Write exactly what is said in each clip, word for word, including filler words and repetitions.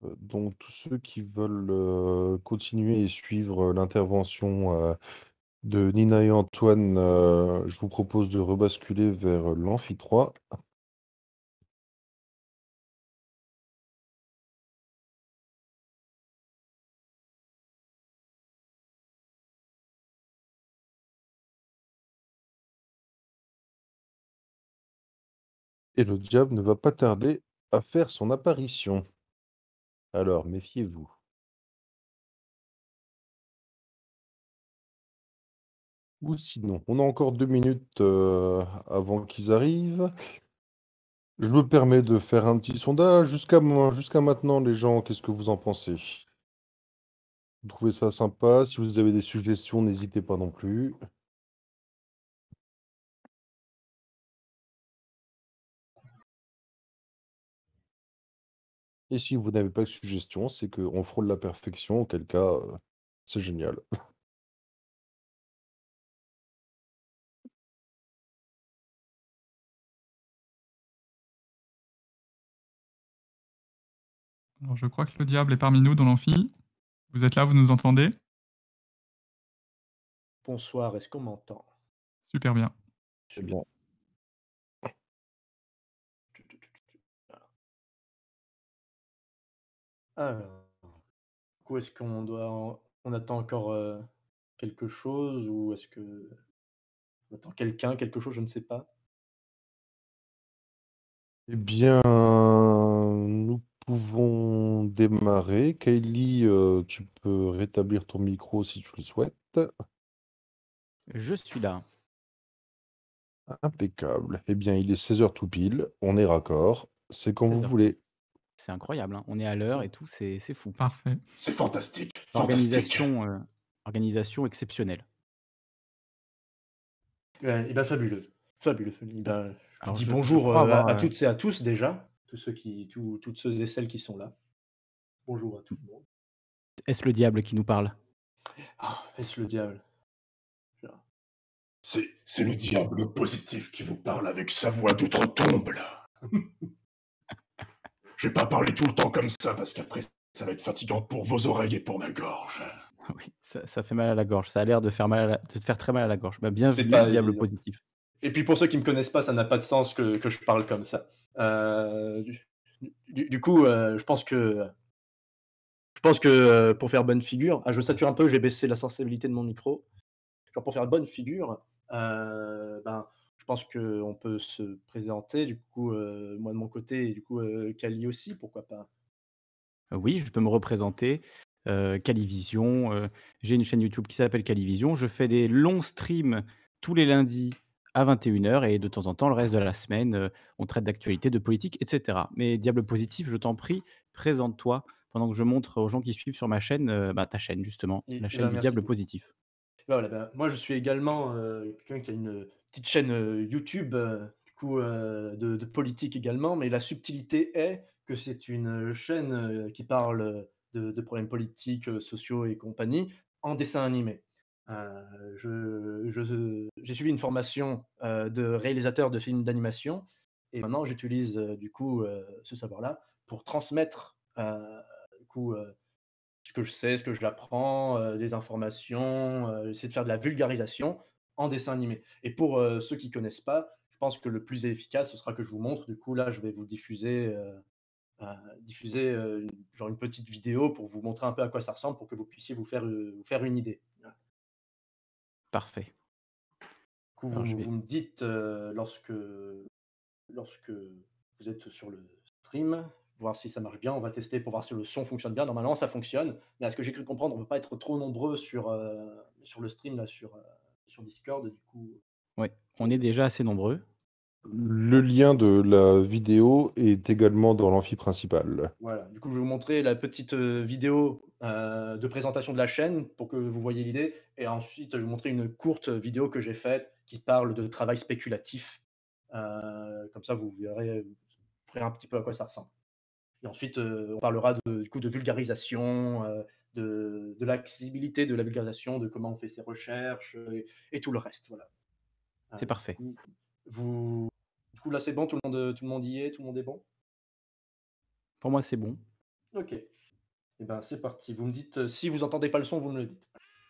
Heu, donc tous ceux qui veulent, heu, continuer et suivre, heu, l'intervention, heu, de Nina et Antoine, heu, je vous propose de rebasculer vers, heu, l'amphi trois et le diable ne va pas tarder à faire son apparition. Alors méfiez-vous. Ou sinon, on a encore deux minutes, heu, avant qu'ils arrivent. Je me permets de faire un petit sondage. Jusqu'à moi jusqu'à maintenant, les gens, qu'est-ce que vous en pensez? Vous trouvez ça sympa? Si vous avez des suggestions, n'hésitez pas non plus. Et si vous n'avez pas de suggestions, c'est qu'on frôle la perfection, auquel cas, heu, c'est génial. Alors, je crois que le diable est parmi nous dans l'amphi. Vous êtes là, vous nous entendez? Bonsoir, est-ce qu'on m'entend? Super bien. Eh Su bien, tu tu tu tu tu voilà. Alors, du coup, est-ce qu'on doit en on attend encore, heu, quelque chose ou est-ce que on attend quelqu'un, quelque chose, je ne sais pas? eh bien, nous pouvons démarrer. Kaylee, heu, tu peux rétablir ton micro si tu le souhaites. Je suis là. Impeccable. Eh bien, il est seize heures tout pile, on est raccord, c'est quand vous seize heures tout. voulez. C'est incroyable, hein, on est à l'heure C'est et tout, c'est c'est fou. Parfait. c'est fantastique, fantastique! Organisation, heu, organisation exceptionnelle. Ouais, et bah, fabuleux, fabuleux, fabuleux. Bah, je Alors dis je je bonjour, crois heu, à avoir, à heu toutes et à tous déjà, tous ceux qui tous toutes ceux et celles qui sont là. Bonjour à tout le monde. est-ce le diable qui nous parle? Ah, est-ce le diable? C'est c'est le diable positif qui vous parle avec sa voix d'outre-tombe, là. Je vais pas parler tout le temps comme ça parce qu'après ça va être fatigant pour vos oreilles et pour ma gorge. Oui, ça ça fait mal à la gorge, ça a l'air de faire mal à la de te faire très mal à la gorge. Bah, C'est bienvenue, pas diable évident. positif. Et puis pour ceux qui me connaissent pas, ça n'a pas de sens que que je parle comme ça. Heu, du du du coup, heu, je pense que je pense que, heu, pour faire bonne figure ah, je sature un peu, je vais baisser la sensibilité de mon micro. Genre pour faire bonne figure, heu, ben, je pense qu'on peut se présenter du coup, heu, moi de mon côté et du coup, heu, Kali aussi, pourquoi pas? Oui, je peux me représenter, heu, Calivision, heu, j'ai une chaîne YouTube qui s'appelle Calivision. Je fais des longs streams tous les lundis à vingt et une heures et de temps en temps, le reste de la semaine, heu, on traite d'actualité, de politique et cetera. Mais diable positif, je t'en prie, présente-toi pendant que je montre aux gens qui suivent sur ma chaîne, heu, bah, ta chaîne justement, Et la et chaîne ben, du merci diable beaucoup. positif. Voilà, ben, moi je suis également, heu, quelqu'un qui a une petite chaîne, heu, YouTube, heu, du coup, heu, de de politique également, mais la subtilité est que c'est une, chaîne, heu, qui parle, de de problèmes politiques, heu, sociaux et compagnie, en dessin animé. Heu, je je j'ai suivi une formation, heu, de réalisateur de films d'animation et maintenant j'utilise, heu, du coup, heu, ce savoir-là pour transmettre, heu, du coup, heu ce que je sais, ce que j'apprends, heu, des informations, heu, essayer de faire de la vulgarisation en dessin animé et pour, heu, ceux qui connaissent pas, je pense que le plus efficace, ce sera que je vous montre. Du coup, là, je vais vous diffuser, heu heu, diffuser, heu, une genre une petite vidéo pour vous montrer un peu à quoi ça ressemble, pour que vous puissiez vous faire, heu, vous faire une idée. Voilà. Parfait. Du coup, Alors je vous vais vous me dites, heu, lorsque lorsque vous êtes sur le stream, voir si ça marche bien. On va tester pour voir si le son fonctionne bien. Normalement, ça fonctionne, mais à ce que j'ai cru comprendre, on ne peut pas être trop nombreux sur, heu, sur le stream là, sur, heu, sur Discord, du coup, ouais, on est heu, déjà assez nombreux. Le lien de la vidéo est également dans l'amphi principal. voilà. Du coup, je vais vous montrer la petite, heu, vidéo, heu, de présentation de la chaîne pour que vous voyez l'idée et ensuite, je vais vous montrer une courte vidéo que j'ai faite qui parle de travail spéculatif. Heu, comme ça, vous verrez, vous verrez un petit peu à quoi ça ressemble. Et ensuite, heu, on parlera de du coup de vulgarisation, heu, de de l'accessibilité de la vulgarisation, de comment on fait ses recherches, heu, et et tout le reste, voilà. C'est Heu, du parfait. coup, vous du coup là c'est bon, tout le monde, heu, tout le monde y est, tout le monde est bon? Pour moi, c'est bon. Ok. Et ben c'est parti. Vous me dites euh, si vous entendez pas le son, vous me le dites.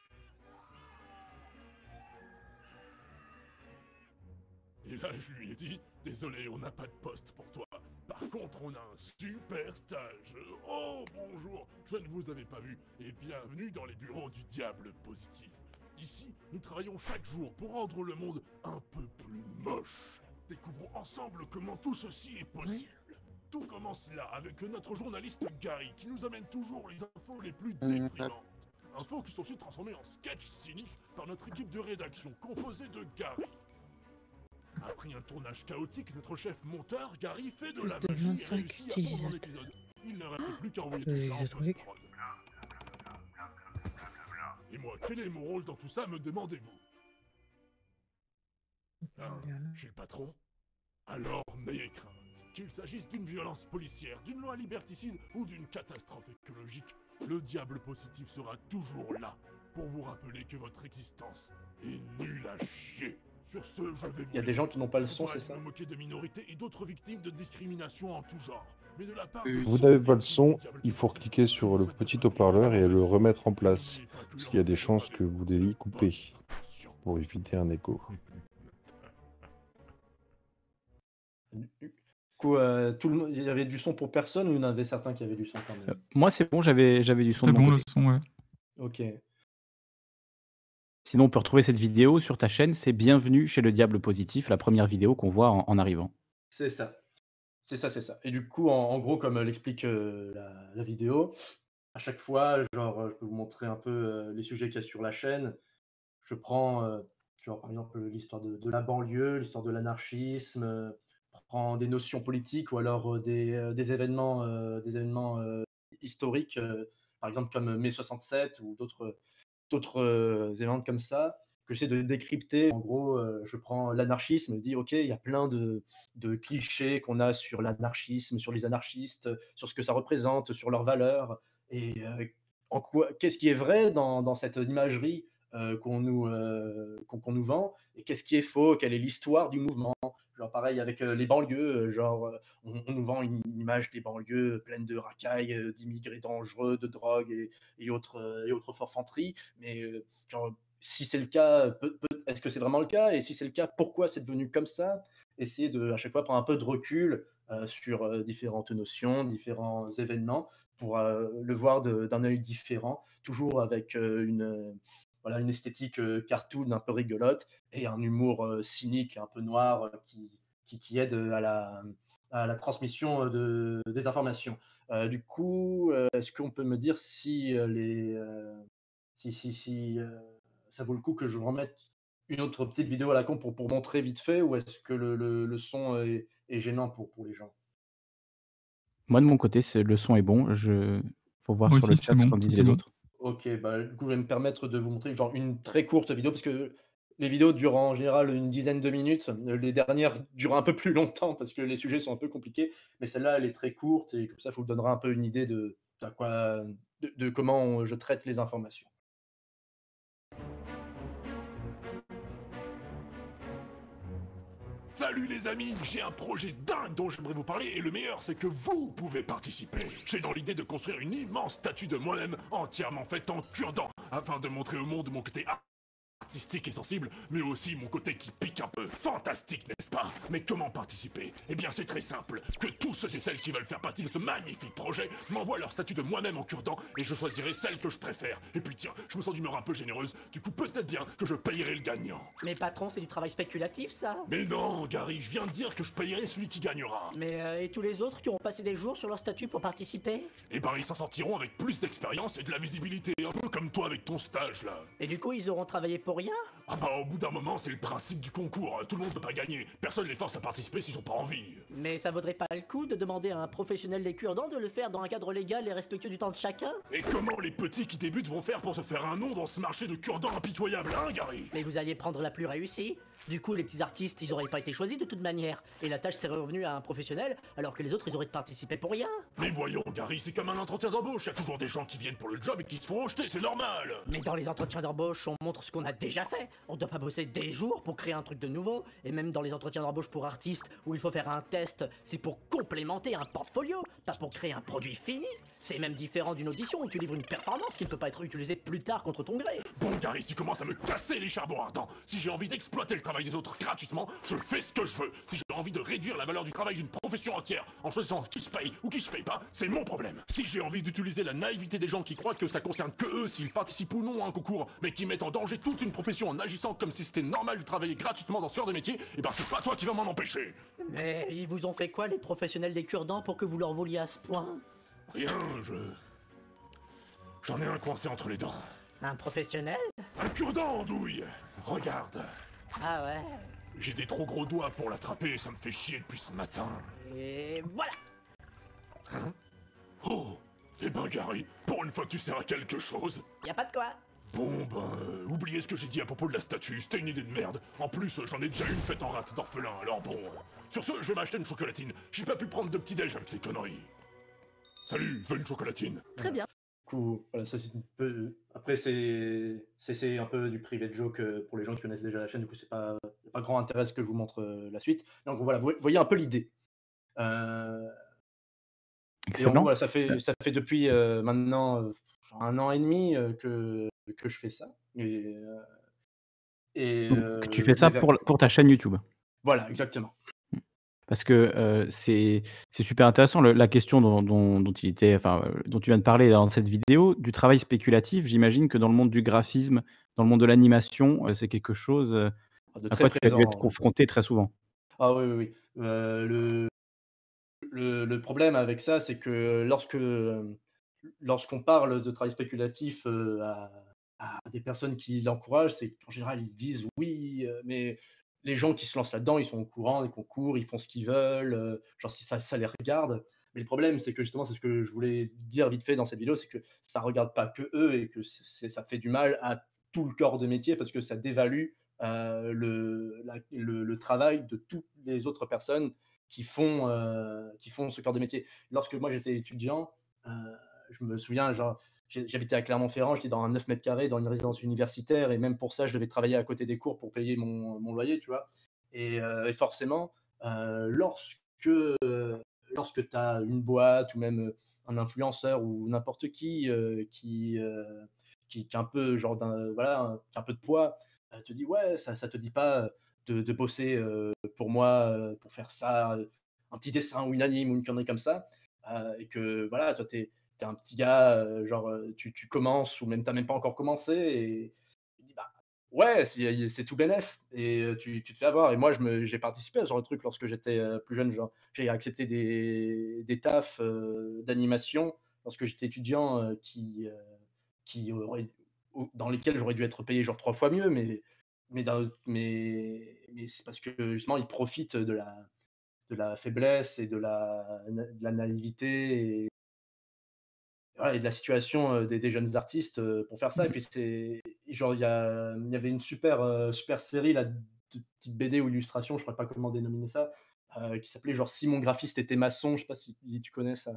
Et là, je lui ai dit, désolé, on n'a pas de poste pour toi. Par contre, on a un super stage. Oh, bonjour, je ne vous avais pas vu. Et bienvenue dans les bureaux du Diable Positif. Ici, nous travaillons chaque jour pour rendre le monde un peu plus moche. Découvrons ensemble comment tout ceci est possible. Tout commence là avec notre journaliste Gary qui nous amène toujours les infos les plus déprimantes. Infos qui sont ensuite transformées en sketch cyniques par notre équipe de rédaction composée de Gary. Après un tournage chaotique, notre chef monteur, Gary, fait de la magie et réussit à pondre un épisode. Il ne reste plus qu'à envoyer tout ça en post-prod. Et moi, quel est mon rôle dans tout ça, me demandez-vous? Hein, je suis le patron? Alors n'ayez crainte. Qu'il s'agisse d'une violence policière, d'une loi liberticide ou d'une catastrophe écologique, le Diable Positif sera toujours là pour vous rappeler que votre existence est nulle à chier. Sur ce, je vais vous Il y a des gens qui n'ont pas le son, c'est ça? me moquer de minorités et d'autres victimes de discrimination en tout genre. Mais de la part Vous n'avez pas le son, il faut cliquer sur le petit haut-parleur et le remettre en place. Parce qu'il y a des chances que vous deviez couper pour éviter un écho. Du coup, euh, tout le... il y avait du son pour personne ou il y en avait certains qui avaient du son quand même? Euh, moi, c'est bon, j'avais j'avais du son. C'est de mon bon le côté. son, ouais. Ok. Sinon, on peut retrouver cette vidéo sur ta chaîne. C'est Bienvenue chez le Diable Positif, la première vidéo qu'on voit en, en arrivant. C'est ça. C'est ça, c'est ça. Et du coup, en, en gros, comme euh, l'explique euh, la, la vidéo, à chaque fois, genre, euh, je peux vous montrer un peu euh, les sujets qu'il y a sur la chaîne. Je prends, euh, genre, par exemple, l'histoire de, de la banlieue, l'histoire de l'anarchisme, euh, je prends des notions politiques ou alors euh, des, euh, des événements, euh, des événements euh, historiques, euh, par exemple comme mai soixante-sept ou d'autres d'autres euh, éléments comme ça, que j'essaie de décrypter. En gros, euh, je prends l'anarchisme, je dis, OK, il y a plein de, de clichés qu'on a sur l'anarchisme, sur les anarchistes, sur ce que ça représente, sur leurs valeurs, et euh, en quoi, qu'est-ce qui est vrai dans, dans cette imagerie euh, qu'on nous, euh, qu'on, qu'on nous vend, et qu'est-ce qui est faux, quelle est l'histoire du mouvement. Genre pareil avec euh, les banlieues, euh, genre euh, on, on nous vend une, une image des banlieues pleines de racailles, euh, d'immigrés dangereux, de drogue et, et autres, euh, et autres forfanteries. Mais euh, genre, si c'est le cas, peut- peut- est-ce que c'est vraiment le cas? Et si c'est le cas, pourquoi c'est devenu comme ça? Essayer de, à chaque fois, prendre un peu de recul euh, sur euh, différentes notions, différents événements, pour euh, le voir de- d'un œil différent, toujours avec euh, une, euh, voilà, une esthétique euh, cartoon un peu rigolote et un humour euh, cynique, un peu noir, euh, qui, qui, qui aide à la, à la transmission de, des informations. Euh, du coup, euh, est-ce qu'on peut me dire si euh, les... euh, si, si, si euh, ça vaut le coup que je remette une autre petite vidéo à la con pour, pour montrer vite fait, ou est-ce que le, le, le son est, est gênant pour, pour les gens? Moi, de mon côté, c'est le son est bon. Je faut voir Moi sur le aussi, chat c'est ce bon, qu'en disent c'est les bon. autres. Ok, bah, du coup, je vais me permettre de vous montrer genre une très courte vidéo, parce que les vidéos durent en général une dizaine de minutes. Les dernières durent un peu plus longtemps, parce que les sujets sont un peu compliqués, mais celle-là, elle est très courte, et comme ça, ça vous donnera un peu une idée de, de, quoi, de, de comment je traite les informations. Salut les amis, j'ai un projet dingue dont j'aimerais vous parler et le meilleur c'est que vous pouvez participer. J'ai dans l'idée de construire une immense statue de moi-même entièrement faite en cure-dent afin de montrer au monde mon côté artistique et sensible, mais aussi mon côté qui pique un peu. Fantastique, n'est-ce pas? Mais comment participer? Eh bien c'est très simple, que tous ceux et celles qui veulent faire partie de ce magnifique projet m'envoient leur statue de moi-même en cure-dent et je choisirai celle que je préfère. Et puis tiens, je me sens d'humeur un peu généreuse, du coup peut-être bien que je payerai le gagnant. Mais patron, c'est du travail spéculatif, ça. Mais non, Gary, je viens de dire que je payerai celui qui gagnera. Mais euh, et tous les autres qui ont passé des jours sur leur statut pour participer? Eh ben ils s'en sortiront avec plus d'expérience et de la visibilité, un peu comme toi avec ton stage là. Et du coup, ils auront travaillé pour rien? Ah bah au bout d'un moment c'est le principe du concours, tout le monde peut pas gagner, personne les force à participer s'ils ont pas envie. Mais ça vaudrait pas le coup de demander à un professionnel des cure-dents de le faire dans un cadre légal et respectueux du temps de chacun? Et comment les petits qui débutent vont faire pour se faire un nom dans ce marché de cure-dents impitoyable, hein Gary? Mais vous alliez prendre la plus réussie. Du coup, les petits artistes, ils auraient pas été choisis de toute manière. Et la tâche serait revenue à un professionnel, alors que les autres, ils auraient participé pour rien. Mais voyons, Gary, c'est comme un entretien d'embauche. Il y a toujours des gens qui viennent pour le job et qui se font rejeter, c'est normal. Mais dans les entretiens d'embauche, on montre ce qu'on a déjà fait. On doit pas bosser des jours pour créer un truc de nouveau. Et même dans les entretiens d'embauche pour artistes, où il faut faire un test, c'est pour complémenter un portfolio, pas pour créer un produit fini. C'est même différent d'une audition où tu livres une performance qui ne peut pas être utilisée plus tard contre ton gré. Bon, Gary, tu commences à me casser les charbons ardents. Si j'ai envie d'exploiter le travail des autres gratuitement, je fais ce que je veux. Si j'ai envie de réduire la valeur du travail d'une profession entière en choisissant qui se paye ou qui se paye pas, c'est mon problème. Si j'ai envie d'utiliser la naïveté des gens qui croient que ça concerne que eux s'ils participent ou non à un concours, mais qui mettent en danger toute une profession en agissant comme si c'était normal de travailler gratuitement dans ce genre de métier, et ben c'est pas toi qui vas m'en empêcher. Mais ils vous ont fait quoi, les professionnels des cure-dents, pour que vous leur voliez à ce point? Rien, je... J'en ai un coincé entre les dents. Un professionnel? Un cure-dent, andouille. Regarde. Ah ouais. J'ai des trop gros doigts pour l'attraper, ça me fait chier depuis ce matin. Et voilà. Hein? Oh. Eh ben Gary, pour une fois que tu sers à quelque chose. Y a pas de quoi. Bon ben, euh, oubliez ce que j'ai dit à propos de la statue, c'était une idée de merde. En plus, j'en ai déjà une faite en rate d'orphelin, alors bon... euh, Sur ce, je vais m'acheter une chocolatine. J'ai pas pu prendre de petit-déj avec ces conneries. Salut, veux une chocolatine? Très bien. Du coup, voilà, ça c'est un peu. Après, c'est c'est c'est un peu du privé de joke euh, pour les gens qui connaissent déjà la chaîne. Du coup, c'est pas y a pas grand intérêt à ce que je vous montre euh, la suite. Donc voilà, vous voyez un peu l'idée. Euh, et en gros, Excellent. voilà, ça fait ça fait depuis euh, maintenant euh, genre un an et demi euh, que que je fais ça. Et, euh, et Donc, tu euh, fais ça mais vers- pour, pour ta chaîne YouTube. Voilà, exactement. Parce que euh, c'est c'est super intéressant le- la question dont, dont, dont il était, enfin, euh, dont tu viens de parler dans cette vidéo, du travail spéculatif. J'imagine que dans le monde du graphisme, dans le monde de l'animation, euh, c'est quelque chose euh, De à très quoi tu as dû être présent. confronté très souvent. Ah oui, oui, oui. Euh, le, le, le problème avec ça, c'est que lorsque euh, lorsqu'on parle de travail spéculatif euh, à, à des personnes qui l'encouragent, c'est qu'en général, ils disent oui, euh, mais les gens qui se lancent là-dedans, ils sont au courant des concours, ils font ce qu'ils veulent, euh, genre si ça, ça les regarde. Mais le problème, c'est que justement, c'est ce que je voulais dire vite fait dans cette vidéo, c'est que ça regarde pas que eux et que c'est, ça fait du mal à tout le corps de métier parce que ça dévalue euh, le, la- le, le travail de toutes les autres personnes qui font, euh, qui font ce corps de métier. Lorsque moi j'étais étudiant, euh, je me souviens, genre, j'ai- j'habitais à Clermont-Ferrand, j'étais dans un neuf mètres carrés, dans une résidence universitaire, et même pour ça, je devais travailler à côté des cours pour payer mon, mon loyer, tu vois. Et, euh, et forcément, euh, lorsque, euh, lorsque tu as une boîte ou même euh, un influenceur ou n'importe qui euh, qui, euh, qui, qui a un peu, genre, d'un, voilà, un, qui a un peu de poids, euh, te dit, ouais, ça, ça te dit pas de, de bosser euh, pour moi, euh, pour faire ça, euh, un petit dessin ou une anime ou une connerie comme ça, euh, et que voilà, toi, t'es t'es un petit gars, euh, genre, euh, tu, tu commences ou même t'as même pas encore commencé, et tu dis, bah ouais, c'est c'est tout bénef, et euh, tu, tu te fais avoir. Et moi, je me- j'ai participé à ce genre de truc lorsque j'étais euh, plus jeune, genre, j'ai accepté des, des tafs euh, d'animation lorsque j'étais étudiant euh, qui, euh, qui auraient- au- dans lesquels j'aurais dû être payé genre trois fois mieux, mais mais, d'un- mais, mais c'est parce que justement ils profitent de la, de la faiblesse et de la, de la naïveté et, voilà, et de la situation euh, des, des jeunes artistes euh, pour faire ça. Et puis c'est genre il y, a- il y avait une super, euh, super série là, de petites B D ou illustrations, je ne saurais pas comment dénominer ça, euh, qui s'appelait genre Si mon graphiste était maçon, je sais pas si, si tu connais ça.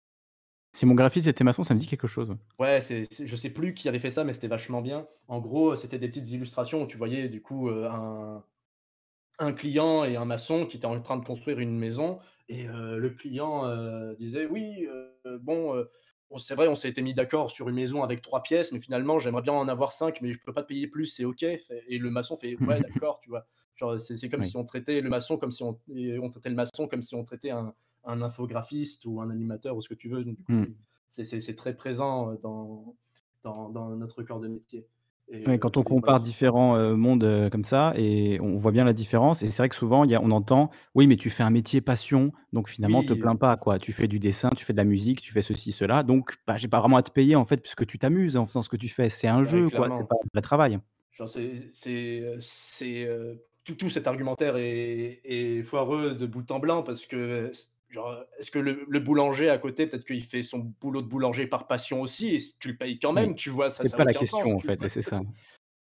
Si mon graphiste était maçon, ça me dit quelque chose. Ouais, c'est, c'est- je sais plus qui avait fait ça, mais c'était vachement bien. En gros, c'était des petites illustrations où tu voyais du coup euh, un, un client et un maçon qui étaient en train de construire une maison, et euh, le client euh, disait oui, euh, bon, euh, bon, c'est vrai, on s'est été mis d'accord sur une maison avec trois pièces, mais finalement j'aimerais bien en avoir cinq, mais je peux pas te payer plus, c'est ok. Et le maçon fait ouais, d'accord, tu vois. Genre, c'est, c'est comme Oui. si on traitait le maçon comme si on, et on traitait le maçon comme si on traitait un, un infographiste ou un animateur ou ce que tu veux. Donc, du coup, Hmm. c'est, c'est, c'est très présent dans, dans, dans notre corps de métier. Et Ouais, euh, quand on c'est- voilà. compare différents euh, mondes euh, comme ça, et on voit bien la différence. Et c'est vrai que souvent, il y a, on entend, oui, mais tu fais un métier passion, donc finalement, te Oui, plains pas, quoi. Tu fais du dessin, tu fais de la musique, tu fais ceci, cela, donc bah, j'ai pas vraiment à te payer en fait, puisque tu t'amuses en faisant ce que tu fais. C'est un ouais, jeu, quoi. C'est clairement. pas un vrai travail. Genre, c'est, c'est, euh, c'est, euh, tout, tout cet argumentaire est, est foireux de bout en blanc parce que, genre, est-ce que le, le boulanger à côté, peut-être qu'il fait son boulot de boulanger par passion aussi, et tu le payes quand Oui, même, tu vois, ça, c'est ça n'a pas la aucun sens, question en tu fait, vois. et c'est ça.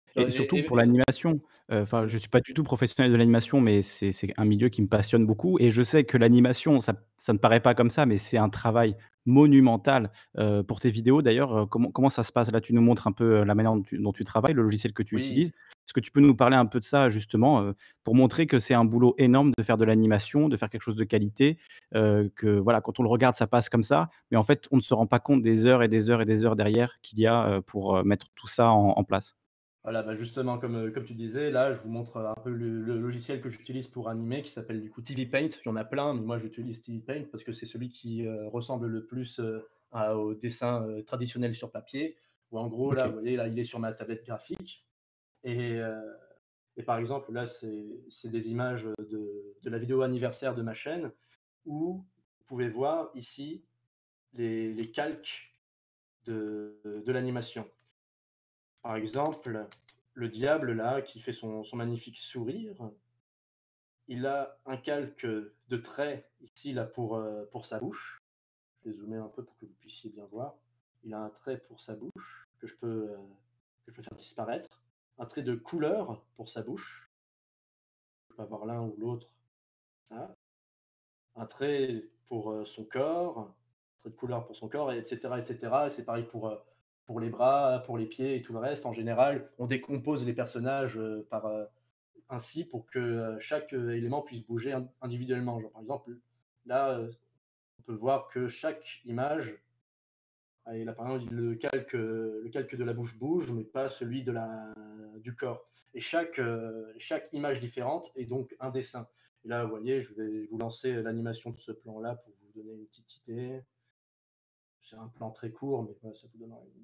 Genre, Et et, surtout et- pour l'animation, heu, enfin, je oui. suis pas du tout professionnel de l'animation, mais c'est c'est un milieu qui me passionne beaucoup et je sais que l'animation, ça ça ne paraît pas comme ça, mais c'est un travail monumental. Heu, pour tes vidéos d'ailleurs, heu, comment comment ça se passe? Là, tu nous montres un peu, heu, la manière dont tu dont tu travailles, le logiciel que tu Oui, utilises. Est-ce que tu peux nous parler un peu de ça justement, heu, pour montrer que c'est un boulot énorme de faire de l'animation, de faire quelque chose de qualité, heu, que voilà, quand on le regarde, ça passe comme ça, mais en fait, on ne se rend pas compte des heures et des heures et des heures derrière qu'il y a, heu, pour, heu, mettre tout ça en en place? voilà, bah justement, comme, euh, comme tu disais, là, je vous montre euh, un peu le, le logiciel que j'utilise pour animer, qui s'appelle du coup T V Paint. Il y en a plein, mais moi, j'utilise T V Paint parce que c'est celui qui euh, ressemble le plus euh, à- au dessin euh, traditionnel sur papier. Où en gros, là, vous OK. voyez, là, il est sur ma tablette graphique. Et, euh, et par exemple, là, c'est c'est des images de, de la vidéo anniversaire de ma chaîne, où vous pouvez voir ici les, les calques de, de l'animation. Par exemple, le diable, là, qui fait son, son magnifique sourire, il a un calque de traits ici, là, pour, euh, pour sa bouche. Je vais zoomer un peu pour que vous puissiez bien voir. Il a un trait pour sa bouche que je peux, euh, que je peux faire disparaître. Un trait de couleur pour sa bouche. Je peux avoir l'un ou l'autre. Ça. Un trait pour euh, son corps. Un trait de couleur pour son corps, et etc. et cetera. C'est pareil pour, euh, pour les bras, pour les pieds et tout le reste. En général, on décompose les personnages euh, par, euh, ainsi pour que euh, chaque euh, élément puisse bouger in- individuellement. Genre, par exemple, là, euh, on peut voir que chaque image, ah, et là par exemple, le calque, euh, le calque de la bouche bouge, mais pas celui de la, du corps. Et chaque, euh, chaque image différente est donc un dessin. Et là, vous voyez, je vais vous lancer l'animation de ce plan-là pour vous donner une petite idée. C'est un plan très court, mais voilà, ça vous donnera une...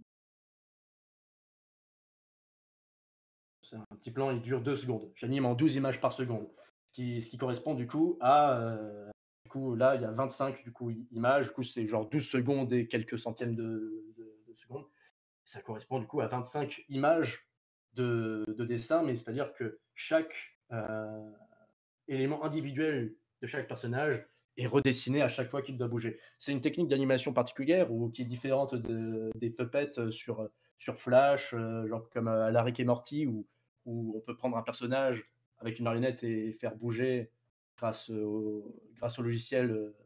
C'est un petit plan, il dure deux secondes. J'anime en douze images par seconde, ce qui, ce qui correspond du coup à... euh, du coup, là, il y a vingt-cinq du coup, images. Du coup, c'est genre douze secondes et quelques centièmes de, de, de seconde. Ça correspond du coup à vingt-cinq images de, de dessin, mais c'est-à-dire que chaque euh, élément individuel de chaque personnage est redessiné à chaque fois qu'il doit bouger. C'est une technique d'animation particulière ou qui est différente de, des puppets sur, sur Flash, euh, genre comme à la Rick et Morty, où, où on peut prendre un personnage avec une marionnette et faire bouger grâce au, grâce au logiciel euh,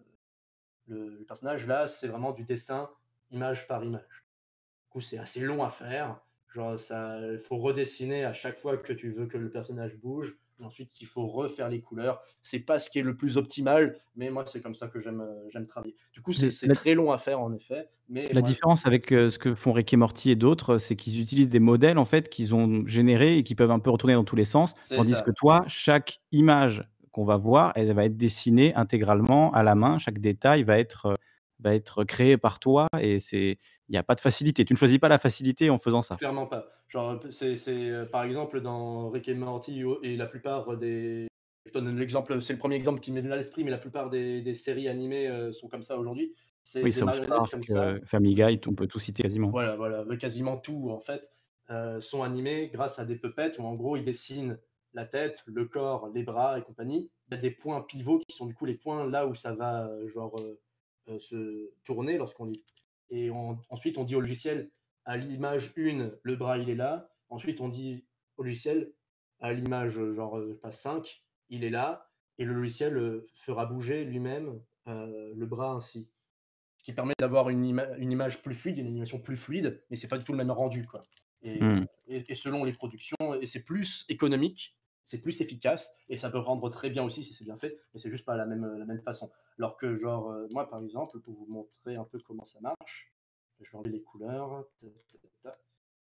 le, le personnage. Là, c'est vraiment du dessin image par image. Du coup, c'est assez long à faire. Genre, ça, il faut redessiner à chaque fois que tu veux que le personnage bouge. Et ensuite, il faut refaire les couleurs. C'est pas ce qui est le plus optimal, mais moi, c'est comme ça que j'aime euh, j'aime travailler. Du coup, c'est L c'est la très long à faire, en effet. Mais la moi, différence avec, heu, ce que font Rick et Morty et d'autres, c'est qu'ils utilisent des modèles, en fait, qu'ils ont générés et qui peuvent un peu retourner dans tous les sens. c'est Tandis que ça. toi, chaque image qu'on va voir, elle va être dessinée intégralement à la main. Chaque détail va être, heu, va être créé par toi et c'est il y a pas de facilité. Tu ne choisis pas la facilité en faisant ça. Clairement pas. Genre, c'est, c'est, euh, par exemple, dans Rick et Morty ou- et la plupart des. Je donne l'exemple, c'est le premier exemple qui me vient à l'esprit, mais la plupart des, des séries animées euh, sont comme ça aujourd'hui. C'est Oui, des South marionnettes comme Park, ça. heu, Family Oui. Guy, on peut tout citer quasiment. Voilà, voilà, mais quasiment tout en fait euh, sont animés grâce à des puppets où en gros ils dessinent la tête, le corps, les bras et compagnie. Il y a des points pivots qui sont du coup les points là où ça va euh, genre euh, euh, se tourner lorsqu'on lit. Et on- ensuite on dit au logiciel à l'image un, le bras il est là. Ensuite on dit au logiciel à l'image euh, genre euh, je sais pas cinq, il est là. Et le logiciel euh, fera bouger lui-même euh, le bras ainsi, ce qui permet d'avoir une, ima- une image plus fluide, une animation plus fluide, mais c'est pas du tout le même rendu, quoi. Et, euh, Mmh. et- et selon les productions, et c'est plus économique, c'est plus efficace, et ça peut rendre très bien aussi si c'est bien fait, mais c'est juste pas la même, la même façon. Alors que, genre, euh, moi, par exemple, pour vous montrer un peu comment ça marche, je vais enlever les couleurs. Ta, ta, ta, ta.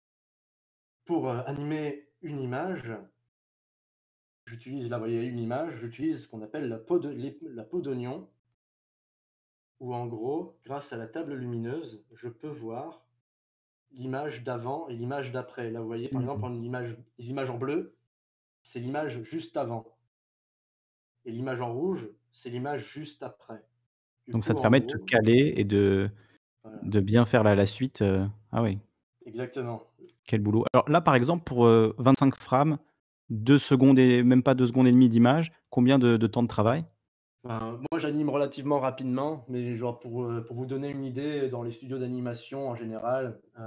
Pour euh, animer une image, j'utilise, là, vous voyez, une image, j'utilise ce qu'on appelle la peau de- les- la peau d'oignon, où en gros, grâce à la table lumineuse, je peux voir l'image d'avant et l'image d'après. Là, vous voyez, par exemple, Mmh. en image, les images en bleu, c'est l'image juste avant. Et l'image en rouge, c'est l'image juste après. Du Donc ça coup, te en permet de te gros, caler et de voilà, de bien faire la la suite, heu ah oui. exactement. Quel boulot. Alors là, par exemple, pour, heu, vingt-cinq frames, deux secondes et même pas deux secondes et demie d'image, combien de de temps de travail? Enfin, moi, j'anime relativement rapidement, mais genre pour, euh, pour vous donner une idée, dans les studios d'animation en général, euh,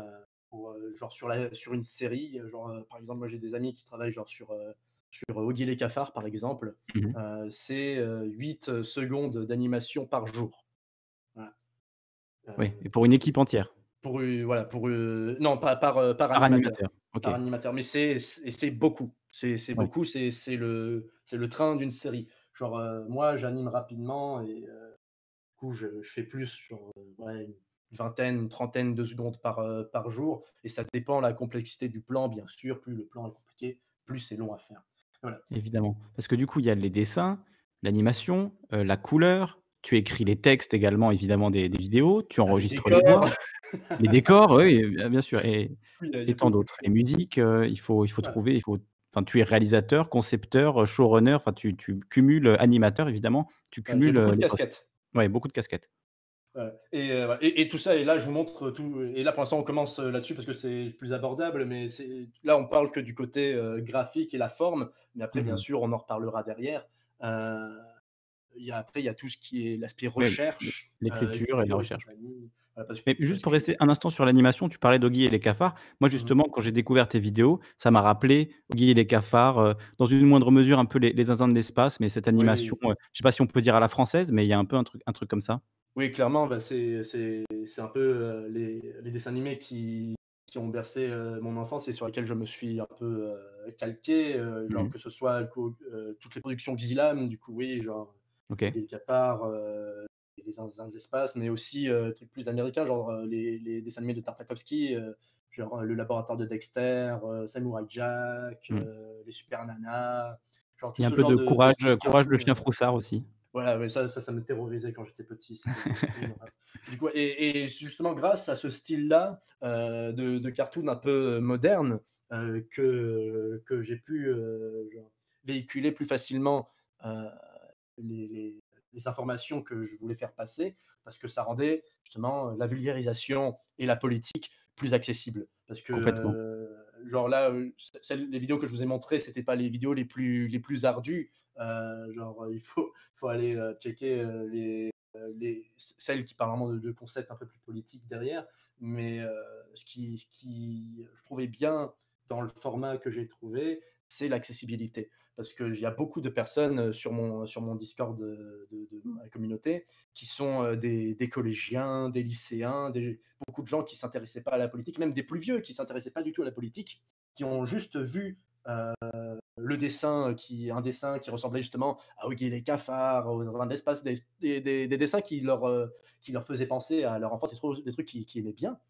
pour, euh, genre sur, la, sur une série. Genre, euh, par exemple, moi j'ai des amis qui travaillent genre sur, euh, sur Oggy et les cafards, par exemple. Mmh. Euh, c'est euh, huit secondes d'animation par jour. Voilà. Euh, Oui, et pour une équipe entière, pour, euh, voilà, pour, euh, non, pas par, euh, par par animateur. animateur. OK, Par animateur, mais c'est c'est et c'est beaucoup. C'est c'est ouais, beaucoup, c'est c'est le c'est le train d'une série. Genre, heu, moi, j'anime rapidement et heu, du coup, je je fais plus, genre, heu, ouais, une vingtaine, une trentaine de secondes par, heu, par jour et ça dépend la complexité du plan, bien sûr. Plus le plan est compliqué, plus c'est long à faire. Voilà. évidemment. Parce que du coup, il y a les dessins, l'animation, heu, la couleur, tu écris les textes également évidemment des des vidéos, tu Ah, les enregistres les décors, voix, les décors, oui, bien bien sûr et oui, il y a il y et a tant beaucoup de d'autres. Les choses. musiques, heu, il faut il faut Voilà. trouver, il faut enfin tu es réalisateur, concepteur, heu, showrunner, enfin tu tu cumules, heu, animateur évidemment, tu Ouais, j'ai cumules, beaucoup heu, de les postes. casquettes. Ouais, beaucoup de casquettes. Ouais et heu, ouais et et tout ça et là je vous montre tout et là pour l'instant on commence, heu, là-dessus parce que c'est plus abordable, mais c'est là on parle que du côté, heu, graphique et la forme, mais après bien Mmh. sûr on en reparlera derrière. Heu, il y a après il y a tout ce qui est l'aspect Ouais, l'é recherche, heu, l'écriture et la écriture et recherche. compagnie. Voilà parce Mais juste parce pour que rester un instant sur l'animation, tu parlais d'Oggy et les cafards. Moi, mmh mh. justement, quand j'ai découvert tes vidéos, ça m'a rappelé Oggy et les cafards, heu, dans une moindre mesure un peu les les zinzins de l'espace, mais cette animation, Oui, heu, je sais pas si on peut dire à la française, mais il y a un peu un truc un truc comme ça? oui clairement, bah, c'est c'est c'est un peu, heu, les les dessins animés qui qui ont bercé, heu, mon enfance et sur lesquels je me suis un peu, heu, calqué, heu, genre Mmh. que ce soit co heu, toutes les productions Xylam, du coup oui, genre OK. Guy Capard, heu, les zinzins de l'espace, mais aussi, heu, des trucs plus américains, genre, heu, les les dessins animés de Tartakovsky, heu, genre, heu, Le Laboratoire de Dexter, heu, Samurai Jack, Mmh. heu, Les Super Nanas, genre Il tout y a un ce peu genre de de de Courage, heu, style Courage le cartoon, chien heu, froussard aussi. voilà, ouais, ça ça ça me terrorisait quand j'étais petit, c'était c'était une horreur. Du coup et et justement grâce à ce style-là, heu, de de cartoon un peu moderne, heu, que que j'ai pu, heu, genre véhiculer plus facilement, heu, les les les informations que je voulais faire passer, parce que ça rendait justement la vulgarisation et la politique plus accessibles. Parce que, Complètement. heu, genre là, heu, c celles les vidéos que je vous ai montrées, c'était pas les vidéos les plus les plus ardues, heu, genre, heu, il faut faut aller, heu, checker, heu, les, heu, les c celles qui parlent vraiment de de concepts un peu plus politiques derrière. Mais, heu, ce qui ce qui je trouvais bien dans le format que j'ai trouvé, c'est l'accessibilité. Parce qu'il y a beaucoup de personnes, heu, sur mon sur mon Discord, heu, de de ma communauté qui sont, heu, des des collégiens, des lycéens, des beaucoup de gens qui s'intéressaient pas à la politique, même des plus vieux qui s'intéressaient pas du tout à la politique, qui ont juste vu, heu, le dessin, qui un dessin qui ressemblait justement à Oggy et les cafards, aux Zinzins de l'espace, des des des des dessins qui leur, heu, qui leur faisaient penser à leur enfance, c'est trop des trucs qu'ils qu'ils aimaient bien,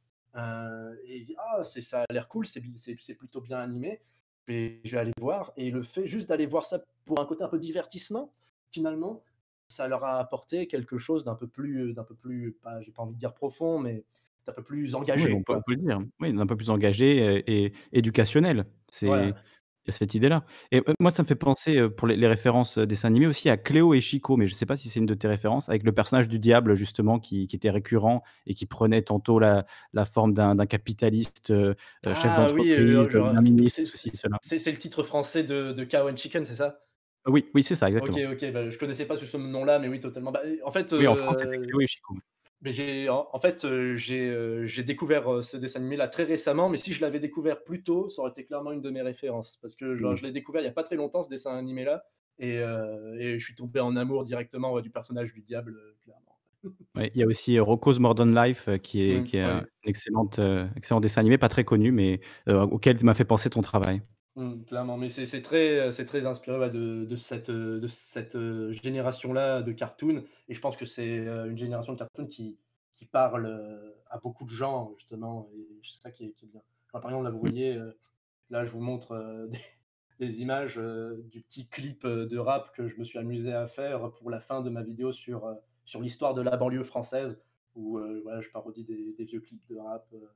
heu et ils disent: «Ah c'est ça a l'air cool, c'est bi c'est c'est plutôt bien animé, je vais je vais aller voir» et le fait juste d'aller voir ça pour un côté un peu divertissement, finalement, ça leur a apporté quelque chose d'un peu plus, d'un peu plus, pas j'ai pas envie de dire profond, mais d'un peu plus Oui, engagé, on peut on quoi. peut le dire. Oui, un peu plus engagé, heu et éducationnel. C'est Voilà. il y a cette idée-là et heu, moi, ça me fait penser, heu, pour les les références, heu, dessins animés aussi à Cléo et Chico, mais je ne sais pas si c'est une de tes références, avec le personnage du diable justement qui qui était récurrent et qui prenait tantôt la la forme d'un d'un capitaliste, heu heu, chef Ah oui, d'entreprise, heu, genre, d'un ministre, c'est ceci, c'est cela. c'est c'est le titre français de de Cow and Chicken, c'est ça? Oui, oui, c'est ça, OK, exactement. OK, bah, je connaissais pas sous ce nom-là, mais oui, totalement. Bah, en fait, Oui, en France, c'était heu, Cléo et Chico. beh, j'ai en en fait, heu, j'ai, heu, j'ai découvert, heu, ce dessin animé-là très récemment, mais si je l'avais découvert plus tôt, ça aurait été clairement une de mes références. Parce que genre, Mmh. je l'ai découvert il y a pas très longtemps, ce dessin animé-là et heu et je suis tombé en amour directement, ouais, du personnage du diable, heu, clairement. Ouais, il y a aussi, heu, Rocko's Modern Life, heu, qui est Mmh, qui est un ouais. excellente, heu, excellent dessin animé, pas très connu, mais heu, auquel m'a fait penser ton travail. Mmh, clairement, mais c'est c'est très, heu, c'est très inspiré, ouais, de de cette, heu, de cette, heu, génération-là de cartoons et je pense que c'est, heu, une génération de cartoons qui qui parle, heu, à beaucoup de gens justement et c'est ça qui est qui est bien. Enfin, par exemple, là, vous Mmh. voyez, heu, là, je vous montre, heu, des des images, heu, du petit clip, heu, de rap que je me suis amusé à faire pour la fin de ma vidéo sur, heu, sur l'histoire de la banlieue française où, heu, voilà, je parodie des des vieux clips de rap, heu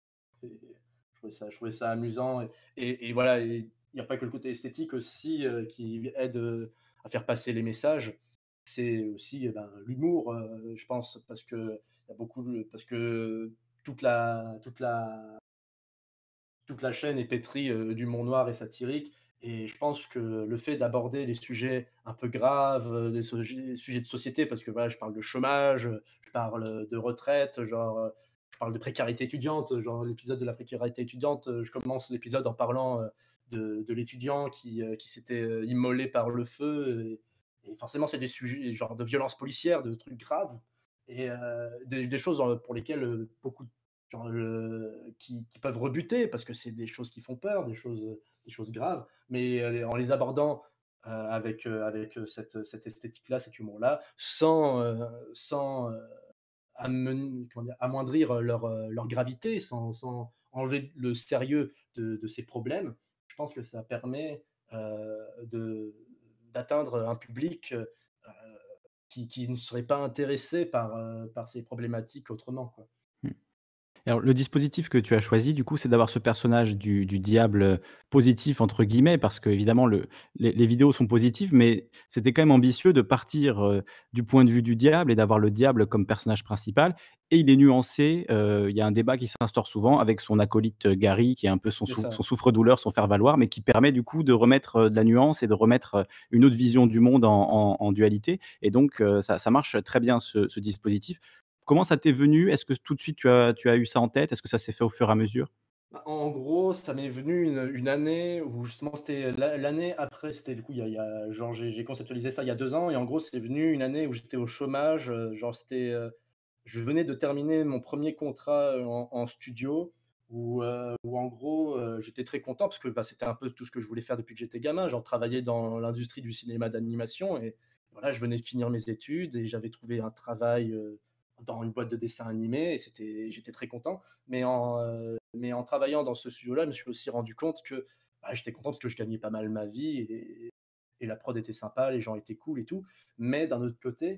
et je trouvais ça je trouvais ça amusant et et et voilà et il y a pas que le côté esthétique aussi, heu, qui aide, heu, à faire passer les messages. C'est aussi, eh ben, l'humour, heu, je pense parce que il y a beaucoup de parce que toute la toute la toute la chaîne est pétrie, heu, d'humour noir et satirique et je pense que le fait d'aborder des sujets un peu graves, heu, des sujets sujets de société parce que voilà, je parle de chômage, heu, je parle, de retraite, genre, je parle de précarité étudiante, genre l'épisode de la précarité étudiante, euh, je commence l'épisode en parlant euh, de, de l'étudiant qui, euh, qui s'était euh, immolé par le feu. Et, et forcément, c'est des sujets genre de violences policières, de trucs graves, et euh, des, des choses euh, pour lesquelles euh, beaucoup genre, euh, qui, qui peuvent rebuter, parce que c'est des choses qui font peur, des choses, des choses graves, mais euh, en les abordant euh, avec, euh, avec euh, cette, cette esthétique-là, cet humour-là, sans, euh, sans euh, amen- comment dire, amoindrir leur, euh, leur gravité, sans, sans enlever le sérieux de, de ces problèmes. Je pense que ça permet euh, de, d'atteindre un public euh, qui, qui ne serait pas intéressé par, euh, par ces problématiques autrement, quoi. Mmh. Alors, le dispositif que tu as choisi, du coup, c'est d'avoir ce personnage du du diable, heu, «positif» entre guillemets, parce qu'évidemment le les les vidéos sont positives, mais c'était quand même ambitieux de partir, heu, du point de vue du diable et d'avoir le diable comme personnage principal et il est nuancé, heu, il y a un débat qui s'instaure souvent avec son acolyte, heu, Gary, qui est un peu son C'est sou ça. son souffre-douleur, son faire-valoir, mais qui permet du coup de remettre, heu, de la nuance et de remettre, heu, une autre vision du monde en en en dualité et donc heu, ça ça marche très bien ce ce dispositif. Comment ça t'est venu? Est-ce que tout de suite tu as tu as eu ça en tête? Est-ce que ça s'est fait au fur et à mesure? Bah, en gros, ça m'est venu une, une année où justement c'était l'a- l'année après, c'était du coup, il y a, il y a- genre j'ai j'ai conceptualisé ça il y a deux ans, et en gros, c'est venu une année où j'étais au chômage, euh, genre c'était, euh, je venais de terminer mon premier contrat euh, en, en studio, où, euh, où en gros, euh, j'étais très content parce que bah, c'était un peu tout ce que je voulais faire depuis que j'étais gamin, genre travailler dans l'industrie du cinéma d'animation, et voilà, je venais de finir mes études et j'avais trouvé un travail euh, dans une boîte de dessin animé, et c'était, j'étais très content. Mais en, euh, mais en travaillant dans ce studio-là, je me suis aussi rendu compte que bah, j'étais content parce que je gagnais pas mal ma vie, et, et la prod était sympa, les gens étaient cool et tout. Mais d'un autre côté,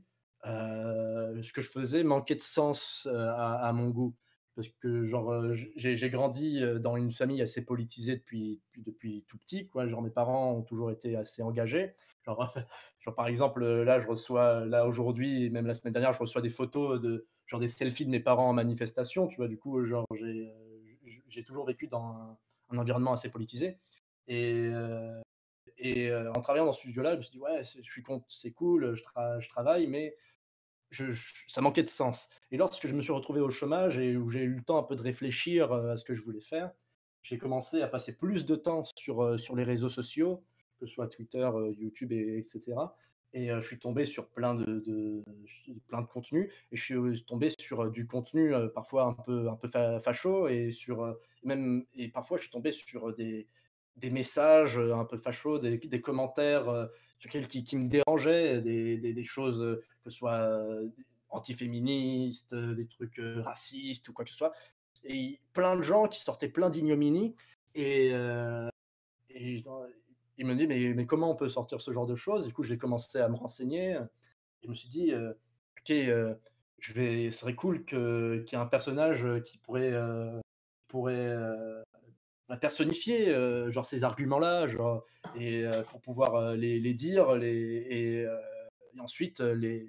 euh, ce que je faisais manquait de sens euh, à, à mon goût. Parce que genre, euh, j'ai j'ai grandi euh, dans une famille assez politisée depuis, depuis, depuis tout petit, quoi. Genre, mes parents ont toujours été assez engagés. Genre, genre par exemple, euh, là, je reçois, là aujourd'hui, et même la semaine dernière, je reçois des photos de, genre des selfies de mes parents en manifestation, tu vois. Du coup, genre, j'ai euh, j'ai toujours vécu dans un, un environnement assez politisé. Et, euh, et euh, en travaillant dans ce studio-là, je me suis dit, ouais, c'est- je suis content, c'est cool, je, tra- je travaille, mais je, je- ça manquait de sens. Et lorsque je me suis retrouvé au chômage et où j'ai eu le temps un peu de réfléchir euh, à ce que je voulais faire, j'ai commencé à passer plus de temps sur, euh, sur les réseaux sociaux, que ce soit Twitter, euh, YouTube, et, etc. Et euh, je suis tombé sur plein de, de- plein de contenus, et je suis euh, tombé sur euh, du contenu euh, parfois un peu, un peu fa- facho, et, sur, euh, même, et parfois je suis tombé sur des, des messages euh, un peu fachos, des, des commentaires euh, sur lesquels qui, qui me dérangeaient, des, des, des choses euh, que ce soit euh, antiféministes, euh, des trucs euh, racistes ou quoi que ce soit. Et plein de gens qui sortaient plein d'ignominies. Et, euh, et genre, ils me disent, mais, mais comment on peut sortir ce genre de choses? Du coup, j'ai commencé à me renseigner. Et je me suis dit, euh, ok, euh, je vais, ce serait cool que, qu'il y ait un personnage euh, qui pourrait, euh, pourrait euh, bah, personnifier euh, genre ces arguments-là, genre, et euh, pour pouvoir euh, les, les dire, les, et, euh, et ensuite euh, les,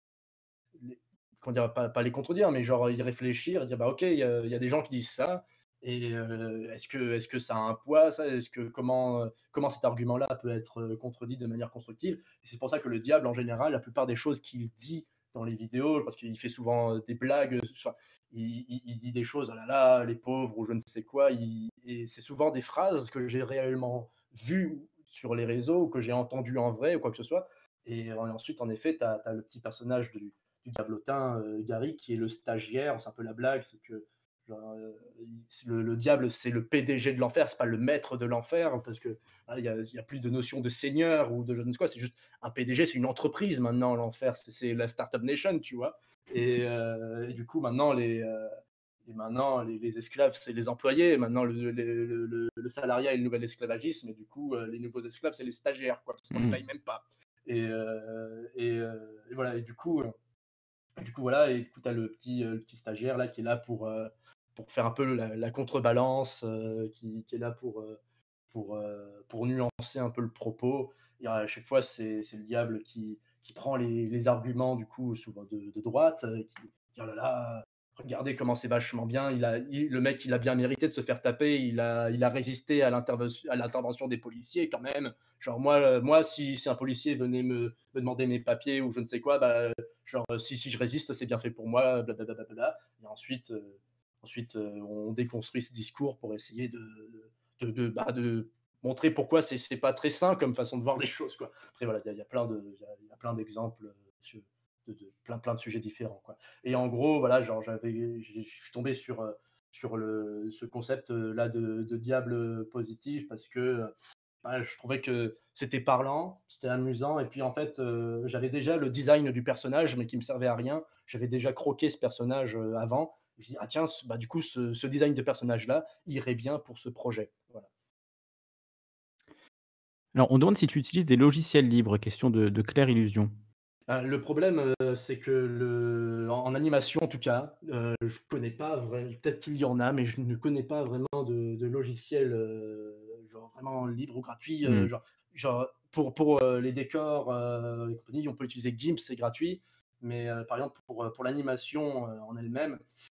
les- comment dire, pas, pas les contredire, mais genre y réfléchir, et dire bah ok, il y, a il y a des gens qui disent ça, et euh, est-ce que, est-ce que ça a un poids, ça, est-ce que comment, euh, comment cet argument-là peut être euh, contredit de manière constructive. Et c'est pour ça que le diable, en général, la plupart des choses qu'il dit dans les vidéos, parce qu'il fait souvent euh, des blagues, soit il, il- il dit des choses, oh là là, les pauvres, ou je ne sais quoi, il- et c'est souvent des phrases que j'ai réellement vues sur les réseaux, ou que j'ai entendues en vrai, ou quoi que ce soit. Et euh, ensuite, en effet, tu as le petit personnage du, du diablotin, euh, Gary, qui est le stagiaire. C'est un peu la blague, c'est que genre, euh, le, le diable, c'est le P D G de l'enfer, c'est pas le maître de l'enfer, parce que ah, il n'y a, a, plus de notion de seigneur ou de je ne sais quoi, c'est juste un P D G, c'est une entreprise maintenant, l'enfer, c'est la Startup Nation, tu vois. Et, euh, et du coup, maintenant, les. Euh, et maintenant, les, les esclaves, c'est les employés. Maintenant, le, le, le, le, salariat est le nouvel esclavagisme. Et du coup, euh, les nouveaux esclaves, c'est les stagiaires, quoi, parce qu'on ne Mmh. les paye même pas. Et, euh, et, euh, et voilà. Et du coup, euh, du coup, voilà, et tu as le petit, euh, le petit stagiaire là qui est là pour, euh, pour faire un peu la, la contrebalance, euh, qui, qui est là pour, euh, pour, euh, pour nuancer un peu le propos. Et à chaque fois, c'est c'est le diable qui, qui prend les, les arguments du coup souvent de, de droite, euh, qui dit oh là là, regardez comment c'est vachement bien. Il a, il- le mec, il a bien mérité de se faire taper. Il a, il a résisté à l'intervention à l'intervention des policiers quand même. Genre moi, euh, moi si, si un policier venait me, me demander mes papiers ou je ne sais quoi, bah, genre, euh, si, si je résiste, c'est bien fait pour moi, blablabla. Et ensuite, euh, Ensuite, euh, on déconstruit ce discours pour essayer de, de, de, bah, de montrer pourquoi c'est c'est pas très sain comme façon de voir les choses, quoi. Après, voilà, il y, a- il y a plein de, il y a- il y a plein d'exemples euh, sur- de, de plein, plein de sujets différents, quoi. Et en gros, voilà, genre, j'avais, je je suis tombé sur, euh, sur le, ce concept euh, là de, de diable positif parce que euh, bah, je trouvais que c'était parlant, c'était amusant, et puis en fait, euh, j'avais déjà le design du personnage, mais qui me servait à rien. J'avais déjà croqué ce personnage euh, avant. Je dis, ah tiens, ce- bah, du coup, ce, ce design de personnage-là irait bien pour ce projet. Voilà. Alors, on demande si tu utilises des logiciels libres, question de, de Claire Illusion. Euh, le problème, euh, c'est que le, en, en animation, en tout cas, euh, je connais pas vraiment, peut-être qu'il y en a, mais je ne connais pas vraiment de, de logiciel euh, genre vraiment libre ou gratuit. Hmm. euh, genre, genre, pour pour euh, les décors euh, et compagnie, on peut utiliser GIMP, c'est gratuit, mais euh, par exemple, pour, euh, pour l'animation euh, en elle-même,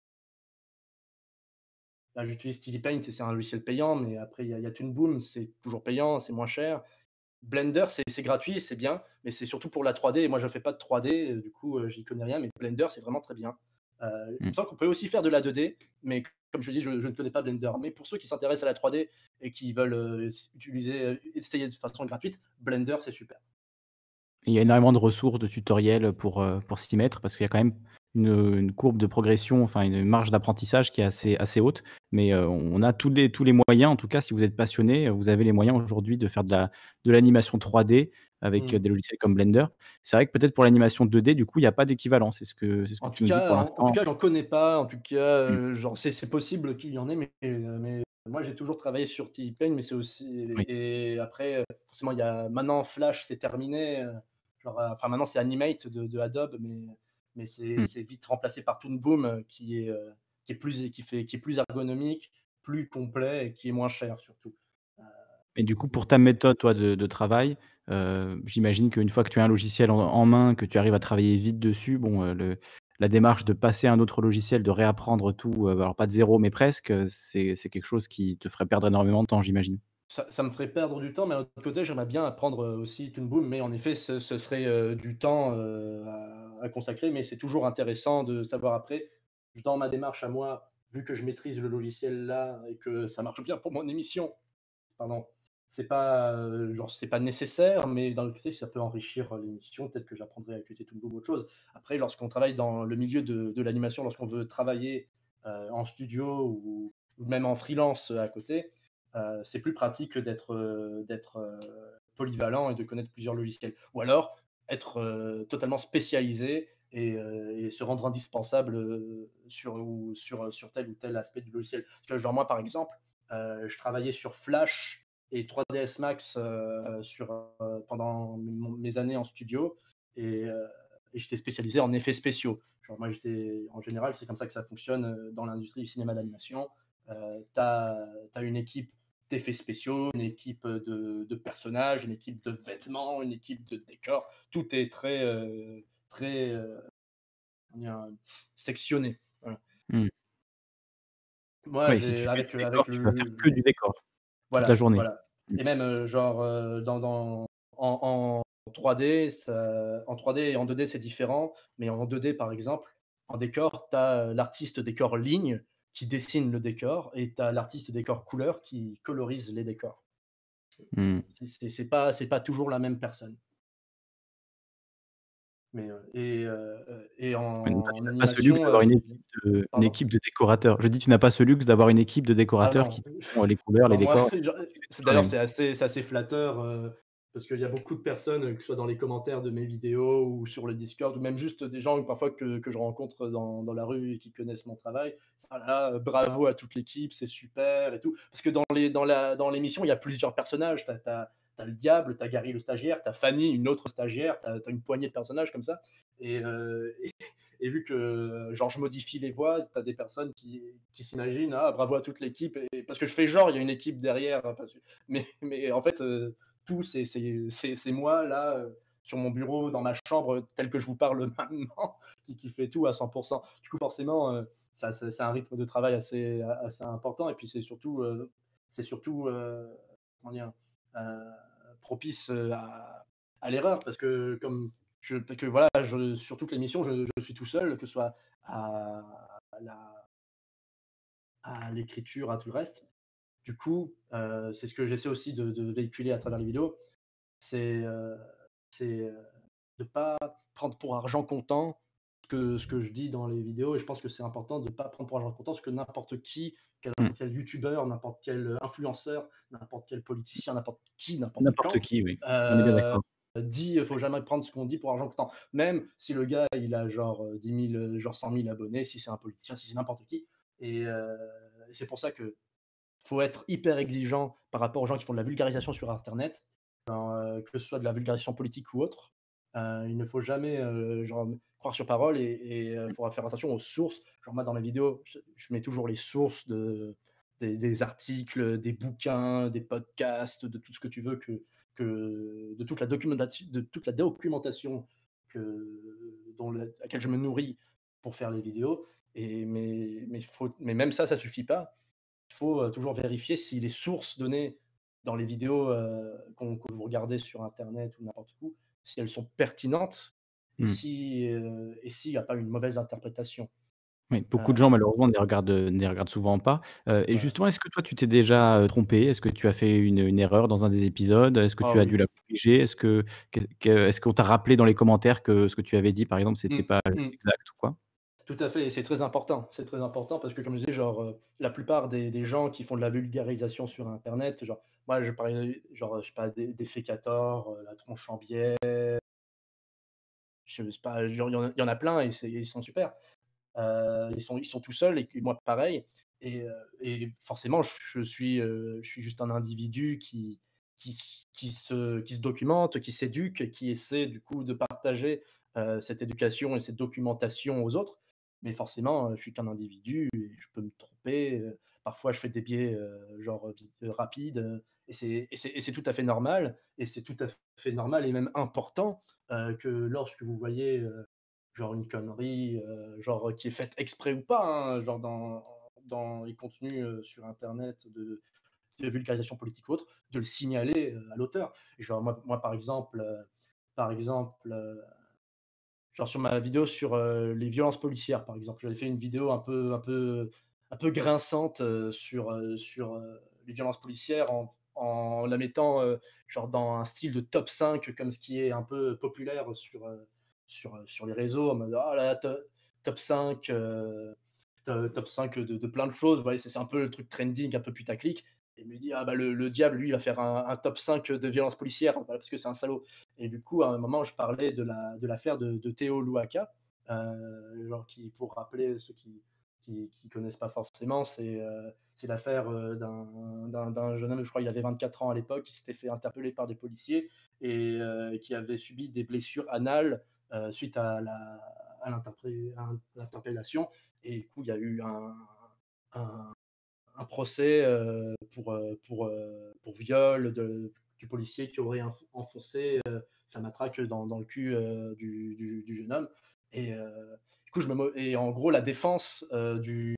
là, j'utilise Steely Paint et c'est un logiciel payant, mais après, il y a, il y a Toon Boom, c'est toujours payant, c'est moins cher. Blender, c'est c'est gratuit, c'est bien, mais c'est surtout pour la trois D. Et moi, je ne fais pas de trois D, euh, du coup, euh, j'y connais rien. Mais Blender, c'est vraiment très bien. Euh, il me Hmm. semble qu'on peut aussi faire de la deux D, mais comme je dis, je, je ne connais pas Blender. Mais pour ceux qui s'intéressent à la trois D et qui veulent euh, utiliser, euh, essayer de façon gratuite, Blender, c'est super. Et il y a énormément de ressources, de tutoriels pour, euh, pour s'y mettre, parce qu'il y a quand même une, une courbe de progression, enfin une marge d'apprentissage qui est assez, assez haute. Mais euh, on a tous les, tous les moyens, en tout cas, si vous êtes passionné, euh, vous avez les moyens aujourd'hui de faire de la, de l'animation trois D avec euh, Mm. des logiciels comme Blender. C'est vrai que peut-être pour l'animation deux D, du coup, il n'y a pas d'équivalent. C'est ce que, c'est ce que En tu tout nous dis cas, pour en, en tout l'instant. cas, j'en connais pas. En tout cas, Mm. euh, genre, c'est c'est possible qu'il y en ait, mais, euh, mais moi, j'ai toujours travaillé sur T-Paint, mais c'est aussi. Oui. Et après, euh, forcément, il y a maintenant Flash, c'est terminé. euh, Genre, euh, enfin, maintenant, c'est Animate de, de Adobe, mais, mais c'est Mm. c'est vite remplacé par Toon Boom, euh, qui est, euh, qui est plus, qui fait, qui est plus ergonomique, plus complet et qui est moins cher surtout. Euh, Et du coup, pour donc, ta méthode, toi, de, de travail, euh, j'imagine qu'une fois que tu as un logiciel en, en main, que tu arrives à travailler vite dessus, bon, euh, le, la démarche de passer à un autre logiciel, de réapprendre tout, euh, alors pas de zéro, mais presque, euh, c'est, c'est quelque chose qui te ferait perdre énormément de temps, j'imagine. Ça, ça me ferait perdre du temps, mais d'un autre côté, j'aimerais bien apprendre euh, aussi Toon Boom, mais en effet, ce, ce serait euh, du temps euh, à, à consacrer, mais c'est toujours intéressant de savoir après. Dans ma démarche à moi, vu que je maîtrise le logiciel là et que ça marche bien pour mon émission, pardon, c'est pas, euh, genre, c'est pas nécessaire, mais d'un autre côté, ça peut enrichir euh, l'émission. Peut-être que j'apprendrai à utiliser Toon Boom ou autre chose. Après, lorsqu'on travaille dans le milieu de, de l'animation, lorsqu'on veut travailler euh, en studio ou, ou même en freelance euh, à côté, euh, c'est plus pratique d'être euh, d'être euh, polyvalent et de connaître plusieurs logiciels. Ou alors être euh, totalement spécialisé et, euh, et se rendre indispensable euh, sur, ou, sur, sur tel ou tel aspect du logiciel. Parce que, genre, moi, par exemple, euh, je travaillais sur Flash et trois D S Max euh, sur, euh, pendant mes, mes années en studio et, euh, et j'étais spécialisé en effets spéciaux. Genre, moi, j'étais, en général, c'est comme ça que ça fonctionne euh, dans l'industrie du cinéma d'animation. Euh, tu as une équipe d'effets spéciaux, une équipe de, de personnages, une équipe de vêtements, une équipe de décors. Tout est très, euh, très euh, comment dire, sectionné. Voilà. Mm. Moi, Oui, si j'ai tu fais avec, du le- décor, avec tu vas faire le, que du décor toute la voilà, journée. voilà. Mm. Et même euh, genre euh, dans, dans, en, en trois D, ça- en trois D et en deux D, c'est différent. Mais en deux D, par exemple, en décor, tu as l'artiste décor ligne qui dessine le décor et tu as l'artiste décor couleur qui colorise les décors. Mm. C'est c'est- c'est pas, c'est pas toujours la même personne. Mais, euh, et, euh, euh, et en, Ouais, donc toi, tu en n'as pas ce luxe animation, euh, d'avoir une c'est- équipe de, une pardon? équipe de décorateurs. Je dis, tu n'as pas ce luxe d'avoir une équipe de Ah décorateurs non. qui te font euh, les couleurs, les Genre moi, décors. genre, Tu fais tout c'est d'ailleurs toi-même. c'est assez, c'est assez flatteur euh, parce qu'il y a beaucoup de personnes, euh, que ce soit dans les commentaires de mes vidéos ou sur le Discord, ou même juste des gens parfois que, que je rencontre dans, dans la rue et qui connaissent mon travail. Ah là, euh, bravo à toute l'équipe, c'est super et tout. Parce que dans les, dans la, dans l'émission, il y a plusieurs personnages. T'as, t'as, t'as le diable, t'as Gary le stagiaire, t'as Fanny, une autre stagiaire, t'as, t'as une poignée de personnages comme ça. Et, euh, et, et vu que genre je modifie les voix, t'as des personnes qui, qui s'imaginent ah bravo à toute l'équipe et parce que je fais genre il y a une équipe derrière, hein, parce que- mais, mais en fait euh, tout c'est c'est- c'est- c'est moi là euh, sur mon bureau dans ma chambre tel que je vous parle maintenant qui, qui fait tout à cent pour cent. Du coup forcément euh, ça, ça- c'est un rythme de travail assez, assez important et puis c'est surtout euh, c'est surtout euh, comment dire, euh, propice euh, à, à l'erreur parce que comme je, que voilà, je, sur toute l'émission, je, je suis tout seul, que ce soit à la, à l'écriture, à tout le reste. Du coup, euh, c'est ce que j'essaie aussi de, de véhiculer à travers les vidéos, c'est euh, c'est, euh, de ne pas prendre pour argent comptant ce que, ce que je dis dans les vidéos. Et je pense que c'est important de ne pas prendre pour argent comptant ce que n'importe qui, quel, Mmh. quel youtubeur, n'importe quel influenceur, n'importe quel politicien, n'importe qui, n'importe N'importe quand, qui, oui. On est bien euh, d'accord. dit, il faut jamais prendre ce qu'on dit pour argent comptant. Même si le gars, il a genre euh, dix mille, euh, genre cent mille abonnés, si c'est un politicien, si c'est n'importe qui. Et euh, c'est pour ça que faut être hyper exigeant par rapport aux gens qui font de la vulgarisation sur Internet, genre, euh, que ce soit de la vulgarisation politique ou autre. Euh, il ne faut jamais euh, genre, croire sur parole et il faudra faire attention aux sources. Genre moi dans la vidéo, je, je mets toujours les sources de, des, des articles, des bouquins, des podcasts, de tout ce que tu veux, que, que, de, toute la documentation, de toute la documentation que, dont la, laquelle je me nourris pour faire les vidéos. Et, mais, mais, faut, mais même ça, ça suffit pas. Il faut euh, toujours vérifier si les sources données dans les vidéos euh, qu'on- que vous regardez sur Internet ou n'importe où, si elles sont pertinentes et Mmh. si euh, et s'il n'y a pas une mauvaise interprétation. Oui, beaucoup de Euh, gens malheureusement ne les regardent, heu, ne les regardent souvent pas. Heu et voilà. justement, est-ce que toi tu t'es déjà, heu, trompé? Est-ce que tu as fait une, une erreur dans un des épisodes? Est-ce que Ah tu as oui. dû la corriger? Est-ce que que que est-ce qu'on t'a rappelé dans les commentaires que ce que tu avais dit, par exemple, c'était Mm, pas mm. exact ou quoi? Tout à fait, et c'est très important. C'est très important parce que, comme je disais, genre, euh, la plupart des, des gens qui font de la vulgarisation sur Internet, genre, moi, je parlais, genre, je sais pas, des, des fécators, euh, la tronche en biais, je sais pas, genre, il y, en a- il y en a plein et c'est- ils sont super. Euh, ils, sont, ils sont tout seuls et que moi pareil. Et, euh, et forcément, je, je suis, euh, je suis juste un individu qui, qui, qui, se, qui se documente, qui s'éduque, qui essaie du coup de partager euh, cette éducation et cette documentation aux autres. Mais forcément, euh, je suis qu'un individu et je peux me tromper. euh, Parfois, je fais des biais euh, genre vi- euh, rapides euh, et c'est et c'est- et c'est tout à fait normal. Et c'est tout à fait normal et même important euh, que lorsque vous voyez euh, genre une connerie, euh, genre qui est faite exprès ou pas, hein, genre dans, dans les contenus euh, sur Internet de, de vulgarisation politique ou autre, de le signaler euh, à l'auteur. Genre moi, moi, par exemple, euh, par exemple, euh, genre sur ma vidéo sur euh, les violences policières, par exemple, j'avais fait une vidéo un peu, un peu, un peu grinçante euh, sur, euh, sur euh, les violences policières en, en la mettant euh, genre dans un style de top cinq comme ce qui est un peu populaire sur, euh, sur, euh, sur les réseaux, en mode ah là, to- top cinq, euh, to- top cinq de, de plein de choses. Vous voyez, c'est c'est un peu le truc trending, un peu putaclic. Et il me dit, ah bah le, le diable, lui, il va faire un, un top cinq de violences policières, voilà, parce que c'est un salaud. Et du coup, à un moment, je parlais de la de l'affaire de, de Théo Louaka, euh, genre qui, pour rappeler ceux qui qui, qui connaissent pas forcément, c'est euh, c'est l'affaire euh, d'un d'un- d'un jeune homme, je crois qu'il avait vingt-quatre ans à l'époque, qui s'était fait interpeller par des policiers et euh, qui avait subi des blessures anales euh, suite à la à l'interpré- à l'interpellation. Et du coup, il y a eu un, un, un procès euh, pour, euh, pour, euh, pour viol de, du policier qui aurait enf- enfoncé euh, sa matraque dans, dans le cul euh, du, du, du jeune homme. Et, euh, du coup, je me, mo- et en gros, la défense euh, du,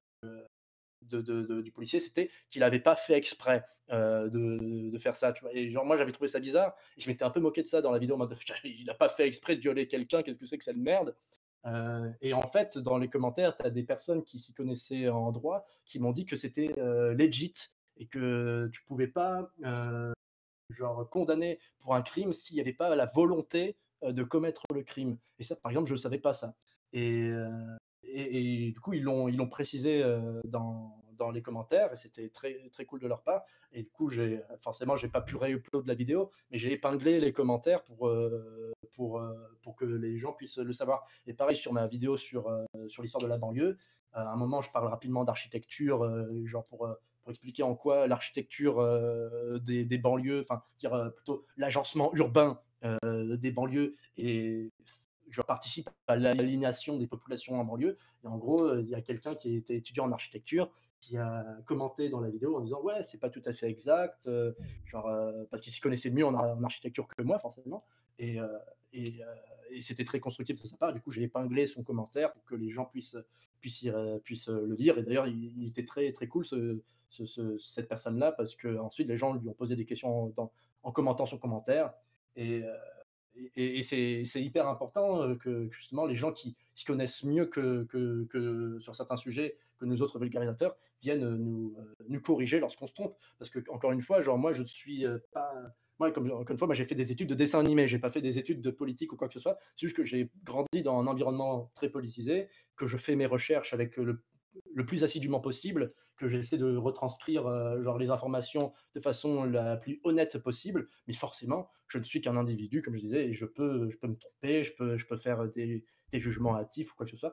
de, de- de- du policier, c'était qu'il n'avait pas fait exprès euh, de, de faire ça. Tu vois. Et genre, moi, j'avais trouvé ça bizarre. Et je m'étais un peu moqué de ça dans la vidéo. En mode, il n'a pas fait exprès de violer quelqu'un. Qu'est-ce que c'est que cette merde? Euh, et en fait, dans les commentaires, tu as des personnes qui s'y connaissaient en droit qui m'ont dit que c'était euh, legit et que tu pouvais pas euh, genre condamner pour un crime s'il n'y avait pas la volonté euh, de commettre le crime. Et ça, par exemple, je ne savais pas ça. Et, euh, et, et du coup, ils l'ont ils l'ont précisé euh, dans, dans les commentaires et c'était très, très cool de leur part. Et du coup, j'ai forcément, j'ai pas pu réupload la vidéo, mais j'ai épinglé les commentaires pour, euh, pour, euh, pour que les gens puissent le savoir. Et pareil sur ma vidéo sur, euh, sur l'histoire de la banlieue, à un moment, je parle rapidement d'architecture, euh, genre pour, euh, pour expliquer en quoi l'architecture euh, des, des banlieues, enfin, dire euh, plutôt l'agencement urbain euh, des banlieues et je participe à l'aliénation des populations en banlieue. Et en gros, euh, il y a quelqu'un qui était étudiant en architecture qui a commenté dans la vidéo en disant ouais, c'est pas tout à fait exact, euh, genre euh, parce qu'il s'y connaissait mieux en, en, architecture que moi forcément. Et, euh, et, euh, et c'était très constructif de sa part. Du coup, j'ai épinglé son commentaire pour que les gens puissent puissent, y, puissent le lire. Et d'ailleurs, il, il était très très cool ce, ce, ce, cette personne-là parce que ensuite les gens lui ont posé des questions dans, en commentant son commentaire. Et, euh, et, et c'est c'est hyper important euh, que, que justement les gens qui s'y connaissent mieux que, que, que sur certains sujets que nous autres vulgarisateurs viennent euh, nous, euh, nous corriger lorsqu'on se trompe. Parce que, encore une fois, genre, moi, je suis euh, pas. Moi, comme encore une fois, moi, j'ai fait des études de dessin animé, j'ai pas fait des études de politique ou quoi que ce soit. C'est juste que j'ai grandi dans un environnement très politisé, que je fais mes recherches avec le, le plus assidûment possible, que j'essaie de retranscrire euh, genre les informations de façon la plus honnête possible. Mais forcément, je ne suis qu'un individu, comme je disais, et je peux, je peux me tromper, je peux, je peux faire des, des jugements hâtifs ou quoi que ce soit.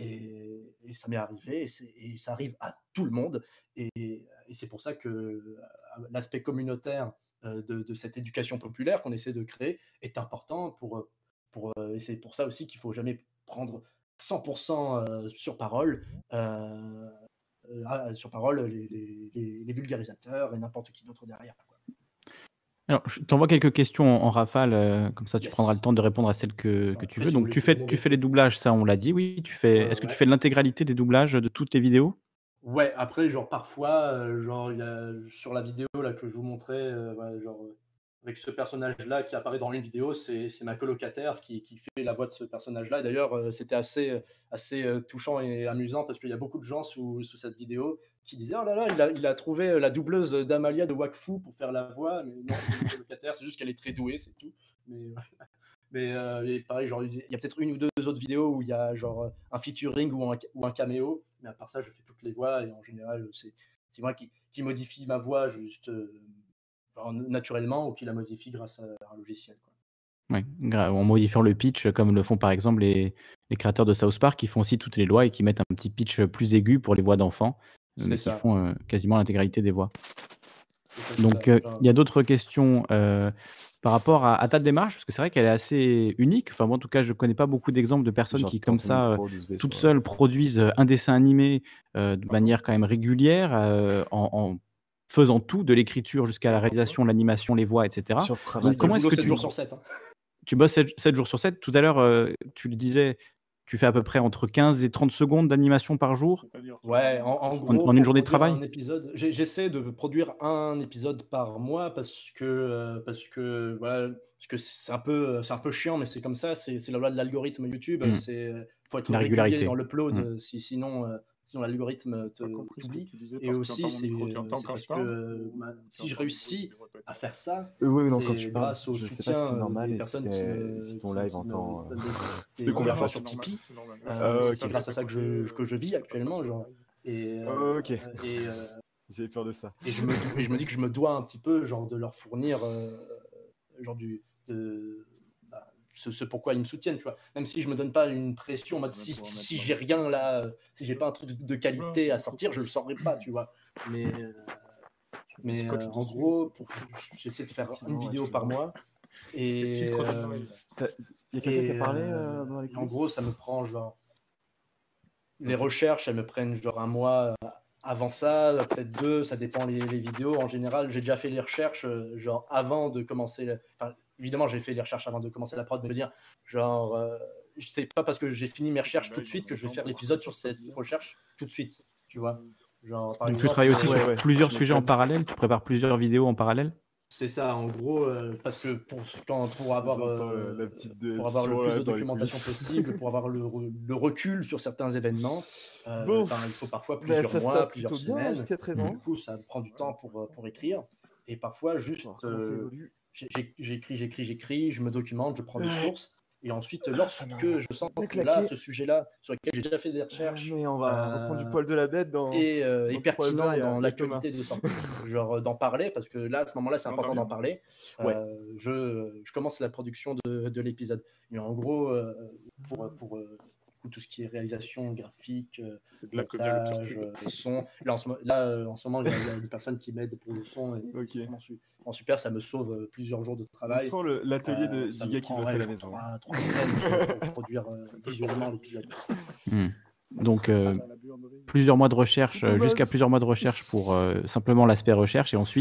Et, et ça m'est arrivé, et, c'est- et ça arrive à tout le monde. Et, et c'est pour ça que euh, l'aspect communautaire euh, de, de cette éducation populaire qu'on essaie de créer est important pour, euh, pour, euh, et c'est pour ça aussi qu'il ne faut jamais prendre cent pour cent euh, sur parole, euh, euh, ah, sur parole les, les- les- les vulgarisateurs et n'importe qui d'autre derrière, quoi. Alors, je t'envoie quelques questions en, en rafale, euh, comme ça tu prendras le Yes. temps de répondre à celles que, que Ouais, tu après, veux. si vous Donc, voulez tu tout fais, demander. tu fais les doublages, ça on l'a dit, oui. Tu fais, Euh, est-ce que tu ouais. fais l'intégralité des doublages de toutes les vidéos? Ouais, après, genre parfois, euh, genre il y a, sur la vidéo là que je vous montrais, euh, ouais, genre euh, avec ce personnage-là qui apparaît dans une vidéo, c'est c'est ma colocataire qui, qui fait la voix de ce personnage-là. Et d'ailleurs, euh, c'était assez, euh, assez euh, touchant et amusant parce qu'il y a beaucoup de gens sous, sous cette vidéo qui disaient oh là là, il a, il a trouvé euh, la doubleuse d'Amalia de Wakfu pour faire la voix, mais non, c'est une colocataire, c'est juste qu'elle est très douée, c'est tout. Mais Mais euh, et pareil, genre, il y a peut-être une ou deux autres vidéos où il y a genre euh, un featuring ou un, ou un caméo, mais à part ça, je fais toutes les voix et en général, c'est c'est moi qui, qui modifie ma voix juste euh, genre, naturellement ou qui la modifie grâce à un logiciel, quoi. Ouais, gra- en modifiant le pitch, comme le font par exemple les, les créateurs de South Park, qui font aussi toutes les lois et qui mettent un petit pitch plus aigu pour les voix d'enfants, euh, C'est mais qui ça, font euh, quasiment l'intégralité des voix. c'est ça, c'est Donc, ça. euh, Genre, il y a d'autres questions euh, par rapport à, à ta démarche, parce que c'est vrai qu'elle est assez unique. Enfin, moi, en tout cas, je connais pas beaucoup d'exemples de personnes qui, J'entends comme ton ça, euh, micro d'U S B toutes sur la- seules, produisent euh, un dessin animé euh, de manière quand même régulière, euh, en, en faisant tout, de l'écriture jusqu'à la réalisation, l'animation, les voix, et cetera. sur le bah, travail. Donc, il y a le comment est-ce boulot que sept tu, jours sur sept, hein. tu bosses sept jours sur sept? Tout à l'heure, euh, tu le disais, tu fais à peu près entre quinze et trente secondes d'animation par jour Ouais, en, en en, gros, en une pour journée de produire travail? un épisode, j'ai- j'essaie de produire un épisode par mois parce que euh, parce que voilà, parce que c'est un peu c'est un peu chiant, mais c'est comme ça, c'est c'est la loi de l'algorithme YouTube. Hmm. C'est faut être La régulier régularité. dans l'upload, Hmm. euh, si, sinon euh, sinon l'algorithme te Pas compris ce que t'oublie. tu disais Et parce que tu aussi, entends mon c'est micro. Tu euh, entends c'est quand parce je que parle euh, ou ma- tu si je entends le bruit réussis du répète? à faire ça, Euh, oui, oui, non, quand c'est tu parles, grâce au je sais pas soutien si c'est euh, normal des et si, personnes qui t'es- me si ton qui, live qui me entend donnent euh, des, ces des conversations. sur C'est normal, Tipeee. c'est normal. Euh, Ah, c'est ok. c'est grâce à ça que je, que je vis actuellement, genre. Et, euh, Ok. et, euh, J'ai peur de ça. et, je me, et je me dis que je me dois un petit peu genre, de leur fournir euh, genre du, de, bah, ce, ce pourquoi ils me soutiennent, tu vois. Même si je me donne pas une pression en mode si, si j'ai rien là, euh, si j'ai pas un truc de, de qualité à sortir, je le saurais pas, tu vois. Mais, euh, mais euh, en gros, pour- j'essaie de faire une Effectivement, vidéo ouais, par tu vois. mois. Le Et, filtre donne euh, dans la vie. T'as- Y a quelqu'un qui a et, parlé euh, euh, dans les et en gros, ça me coulisses? prend genre. Les Ok. recherches, elles me prennent genre un mois euh, avant ça, peut-être deux, ça dépend les, les vidéos. En général, j'ai déjà fait les recherches euh, genre avant de commencer. le- Enfin, évidemment, j'ai fait les recherches avant de commencer la prod, mais je veux dire, genre, euh, c'est pas parce que j'ai fini mes recherches tout de suite que je vais faire l'épisode sur cette recherche tout de suite, tu vois. Genre, par Donc, tu exemple, travailles aussi euh, Ouais, sur ouais, plusieurs tu sujets en m'étonnes. parallèle? Tu prépares plusieurs vidéos en parallèle? c'est ça, en gros, euh, parce que pour, quand, pour avoir, J'entends euh, la, la petite pour avoir le discussion plus là de dans les documentation coulisses. possible, pour avoir le, re- le recul sur certains événements, euh, Bon, enfin, il faut parfois bah, plusieurs ça se mois, passe plusieurs plutôt bien semaines. jusqu'à Du présent. coup, ça prend du temps pour, euh, pour écrire. Et parfois, On juste, va voir comment ça euh, évolue. j'ai- j'ai- j'écris, j'écris, j'écris, je me documente, je prends des Ouais. sources. Et ensuite, Ah, ça lorsque m'a je sens bien que là, claqué. ce sujet-là, sur lequel j'ai déjà fait des Euh, recherches, mais on va reprendre du euh, poil de la bête dans, et, euh, et dans trois pertinent heures. Il y a, dans il y a Thomas. l'actualité des sorties, genre euh, d'en parler, parce que là, à ce moment-là, c'est Tu m'entends important d'en bien? parler. Ouais. Euh, je, je commence la production de, de l'épisode. Mais en gros, euh, pour, pour euh, du coup, tout ce qui est réalisation graphique, euh, C'est de là que vient le pire montage, tube. euh, son, là, en ce, mo- là, euh, en ce moment, il y a, il y a une personne qui m'aide pour le son, et Ok. c'est vraiment, su- vraiment super, ça me sauve euh, plusieurs jours de On travail. sent le- l'atelier de- Euh, ça du me gars qui bosse prendrait à la genre maison. trois, trois semaines pour, pour produire euh, visuellement l'épisode. Hmm. Donc, euh, Dans la buanderie. plusieurs mois de recherche, Coucou euh, jusqu'à Boss. plusieurs mois de recherche pour euh, simplement l'aspect recherche, et ensuite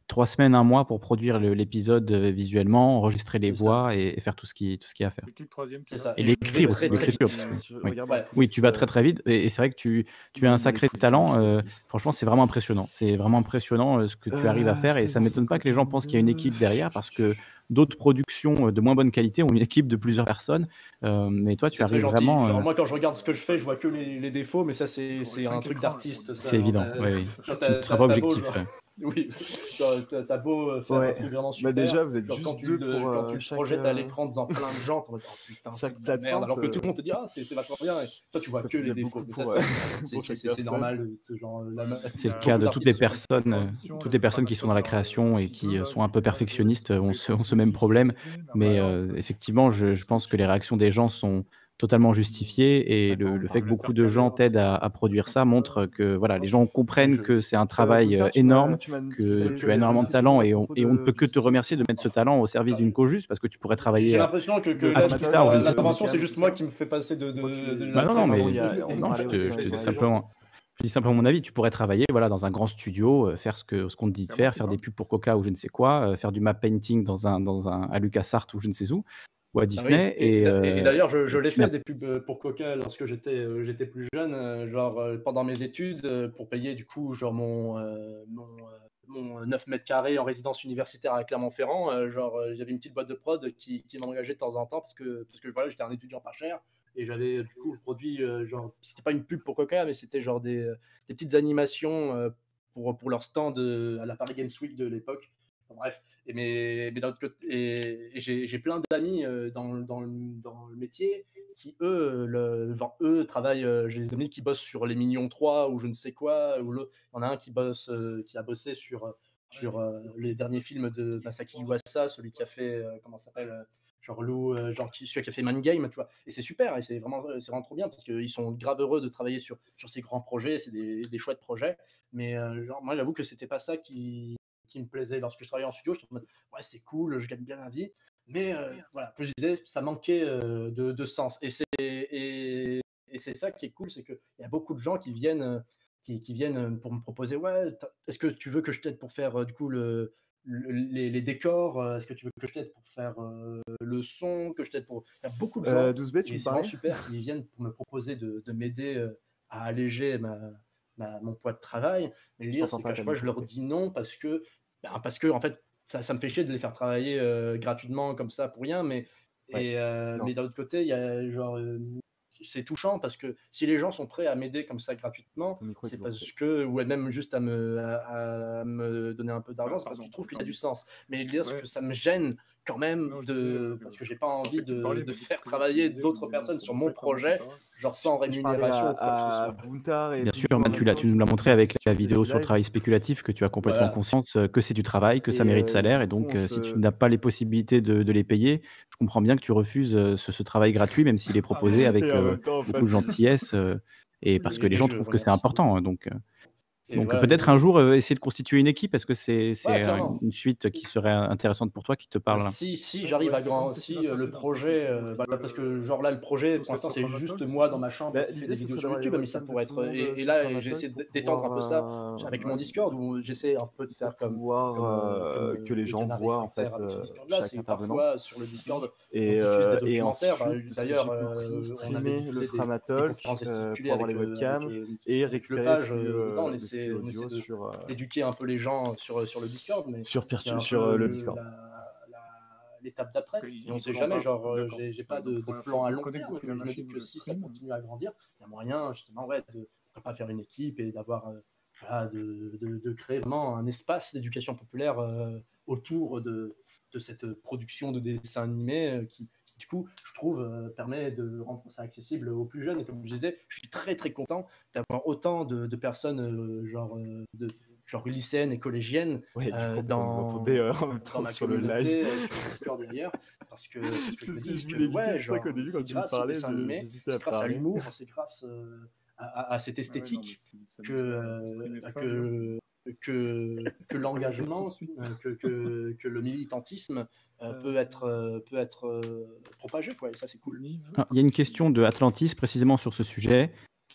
trois semaines, un mois pour produire le- l'épisode euh, visuellement, enregistrer les C'est ça. voix et, et faire tout ce qui, tout ce qu'il y a à faire. C'est qui le troisième qui C'est est là ça. Et Et je vais l'écrire aussi, très très l'écriture. vite. Je Oui. regarde Ouais. la Oui, tu vas police, très très vite. Et, et c'est vrai que tu, tu es un sacré talent. euh, franchement, c'est vraiment impressionnant. C'est vraiment impressionnant euh, ce que tu arrives à Euh, faire. Et ça ne saison m'étonne pas que les gens pensent qu'il y a une équipe derrière parce que d'autres productions euh, de moins bonne qualité ont une équipe de plusieurs personnes. Euh, mais toi, tu C'est très arrives gentil. vraiment. Genre, euh, moi, quand je regarde ce que je fais, je vois que les, les défauts, mais ça, c'est Faudrait c'est un cinq truc écrans, d'artiste. ça, C'est genre, évident. t'as- Oui, oui. genre, Tu ne t'as- seras t'as- pas t'as beau, objectif. genre- ouais. Oui, genre, t'as t'as beau euh, faire un Ouais. truc vraiment Bah super. déjà, vous êtes genre, quand juste tu deux le, pour quand euh, tu le chaque, projettes à euh, l'écran devant plein de gens, t'es en mode, oh putain, c'est chaque de la merde. plateforme. Alors que tout ça- le monde te dit, ah, c'est c'est vachement bien. Et toi, tu vois ça que fait les déjà défauts. beaucoup Mais ça, pour, c'est- euh, c'est- pour c'est chaque c'est- c'est personne. normal. euh, ce genre, la- C'est le Il y a cas de beaucoup toutes les d'artistes font ça. personnes, euh, transition, toutes là, les le personnes qui sont dans la Framasoft, création et Fido, qui euh, là, sont un je peu vais pas perfectionnistes dire, ont tous ce, les ont ce même transitifs problème. civilisés, la Mais balance, euh, euh, effectivement, je, sans je pense que switch. les réactions des gens sont totalement justifiées et le, Attends, le par fait que beaucoup de gens l'intercaleur, t'aident à, à c'est produire ça principal, montre que voilà, les gens Mais comprennent je- que c'est un Euh, travail Bounta, euh, tu m'as énorme, tu m'as dit que que tu tu as avais énormément de fait tout talent à et on, propos et on ne de, peut que du te remercier de site. mettre ce talent au service d'une cause juste parce que tu pourrais J'ai travailler j'ai à, l'impression que, que De là, à tu- Pixar ou je ne la- sais quoi. l'intervention, c'est Wacom, juste tout moi ça. qui me fait passer de, C'est de, moi qui- de Bah non, non, Pardon, mais il y a- on non, je, parlait te, aussi je dans te les dis oreilles. simplement, je dis simplement mon avis. Tu pourrais travailler voilà, dans un grand studio, euh, faire ce que ce qu'on te dit de C'est à moi faire, qui faire des parle. pubs pour Coca ou je ne sais quoi, euh, faire du map painting dans un, dans un, à LucasArts ou je ne sais où, ou à Ah oui, Disney. et, Et, et d'a- et euh, d'ailleurs, je, je et l'ai tu n'as fait des pubs euh, pour Coca lorsque j'étais euh, j'étais plus jeune, euh, genre euh, pendant mes études, euh, pour payer du coup genre mon, euh, mon, euh, mon neuf mètres carrés en résidence universitaire à Clermont-Ferrand. euh, genre euh, j'avais une petite boîte de prod qui, qui m'engageait de temps en temps parce que, parce que voilà, j'étais un étudiant pas cher et j'avais euh, du coup produit, euh, genre, c'était pas une pub pour Coca, mais c'était genre des, euh, des petites animations euh, pour, pour leur stand euh, à la Paris Games Week de l'époque. Enfin, bref. Et mais, mais d'un autre côté, et, et j'ai j'ai plein d'amis euh, dans, le- dans, le- dans le métier qui, eux, le, enfin, eux travaillent. euh, J'ai des amis qui bossent sur Les Mignons trois ou je ne sais quoi. Ou le, il y en a un qui, bosse, euh, qui a bossé sur, euh, sur euh, les derniers films de Masaki Yuasa, celui qui a fait, euh, comment ça s'appelle euh, genre Lou, euh, genre qui, celui qui a fait Man Game, tu vois. Et c'est super, et c'est vraiment, c'est vraiment trop bien parce qu'ils sont grave heureux de travailler sur, sur ces grands projets, c'est des, des chouettes projets. Mais euh, genre, moi, j'avoue que c'était pas ça qui, qui me plaisait lorsque je travaillais en studio. J'étais en mode, ouais, c'est cool, je gagne bien la vie. Mais euh, voilà, comme je disais, ça manquait euh, de, de sens. Et c'est et, et c'est ça qui est cool, c'est qu'il y a beaucoup de gens qui viennent, euh, qui, qui viennent euh, pour me proposer, ouais, t'as- est-ce que tu veux que je t'aide pour faire euh, du coup le, le- les, les décors euh, Est-ce que tu veux que je t'aide pour faire euh, le son Que je t'aide pour... Il y a beaucoup de gens, Euh, douze B, tu et me c'est vraiment parlais super, qui viennent pour me proposer de, de m'aider euh, à alléger ma, ma- mon poids de travail. Mais le Je dire, t'entends c'est pas, qu'à chaque t'as fois, je leur micro. dis non parce que, ben, parce que en fait, ça, ça me fait chier de les faire travailler euh, gratuitement comme ça pour rien. Mais, Ouais. et, euh, Non. mais d'un autre côté, il y a genre. euh, c'est touchant parce que si les gens sont prêts à m'aider comme ça gratuitement, Ton micro est c'est toujours parce que, ou même juste à me, à, à me donner un peu d'argent, Ah, c'est parce pardon, qu'ils trouvent qu'il y a pardon. du sens. Mais le dire, c'est Ouais. que ça me gêne quand même Non, je de, disais, euh, parce que je- j'ai pas je pensais envie que tu de, parlais, de mais faire ce que tu travailler disais, je me d'autres disais, non, personnes ça sur doit mon pas être à moi qui projet, parle. genre sans Je parlais rémunération à, ou quoi que ce à soit. Bountar et bien Bunjo sûr, en bah, même tu l'as, temps, tu nous qui l'as me montré posaient des avec la questions vidéo du sur le live. travail spéculatif que tu as complètement Voilà. conscience euh, que c'est du travail, que ça Et mérite euh, salaire. du Et coup, donc, on euh, si tu se. n'as pas les possibilités de, de les payer, je comprends bien que tu refuses euh, ce, ce travail gratuit, même s'il est proposé avec Et en euh, même temps, en beaucoup fait. de gentillesse. euh, et parce que Et, les et gens je trouvent que c'est remercie. important. hein, Donc, euh, Et donc voilà, peut-être un et- jour euh, essayer de constituer une équipe. Est-ce que c'est ouais, c'est un- clairement. une suite qui serait intéressante pour toi, qui te Bah, parle? si si Ouais, j'arrive ouais, à c'est grand, vraiment qu'est-ce qui va si se euh, le passer dans le prochain projet, film. euh, Ils bah, veulent parce que euh, genre là le projet pour tosser le l'instant c'est Sophramathol, juste c'est moi ça dans ma chambre Bah, qui fait l'idée, des ce vidéos serait sur d'avoir les YouTube, mais ça webcams de pourrait tout le être monde et, euh, et sur là j'ai Framatol essayé pour d- d'étendre un peu ça pouvoir, euh, avec mon Ouais. Discord où j'essaie un peu de pour faire comme pouvoir comme, euh, euh, comme que euh, les le gens canard voient en réfractaire fait avec ce euh, Discord-là, chaque c'est intervenant. parfois sur le Discord on Et, diffuse euh, des et documentaires. Bah, ensuite, de ce que d'ailleurs j'ai euh, compris, on avait streamer le diffusé des, des Framatol conférences euh, gesticulées pour avoir avec les euh, avec, webcams euh, et avec le récupérer le page. flux, euh, dedans euh, on le essaie flux on essaie audio de sur, euh, d'éduquer un peu les gens sur, sur le Discord, mais sur, c'est Pertu- un sur peu euh, le le- Discord. la- la- l'étape d'après. Ok, Et on sait Nicolas en jamais, parle. genre, euh, D'accord. j'ai j'ai pas Ouais, de, donc de première plan fois à que je me long connecte terme, depuis mais la je me dis machine où que je si ça stream. continue à grandir, il y a moyen justement ouais, de pourquoi pas faire une équipe et d'avoir euh, voilà, de, de- de créer vraiment un espace d'éducation populaire euh, autour de, de cette production de dessins animés euh, qui, qui, du coup, je trouve, euh, permet de rendre ça accessible aux plus jeunes. Et comme je disais, je suis très très content d'avoir autant de, de personnes euh, genre, euh, de, genre lycéennes et collégiennes Ouais, du coup, euh, en fait, on nous dans, entendait euh, en même dans temps ma sur le live. communauté, euh, sur Discord et ailleurs, parce que, parce que je C'est me ce que dis je que voulais éviter. ouais, C'est ça qu'au genre, début, quand c'est tu me grâce au parlais, dessin je- animé, j'hésitais à c'est grâce à parler. l'humour, c'est grâce euh, à, à- à cette Ah ouais, non, mais esthétique c'est- ça que, nous a euh, streamé ça, là, que, que, que c'est- l'engagement, tout de suite. euh, que, que, que le militantisme euh, peut Euh, être, euh, peut être euh, propagé, quoi, et ça c'est cool. Nive. Ah, il y a une question de Atlantis précisément sur ce sujet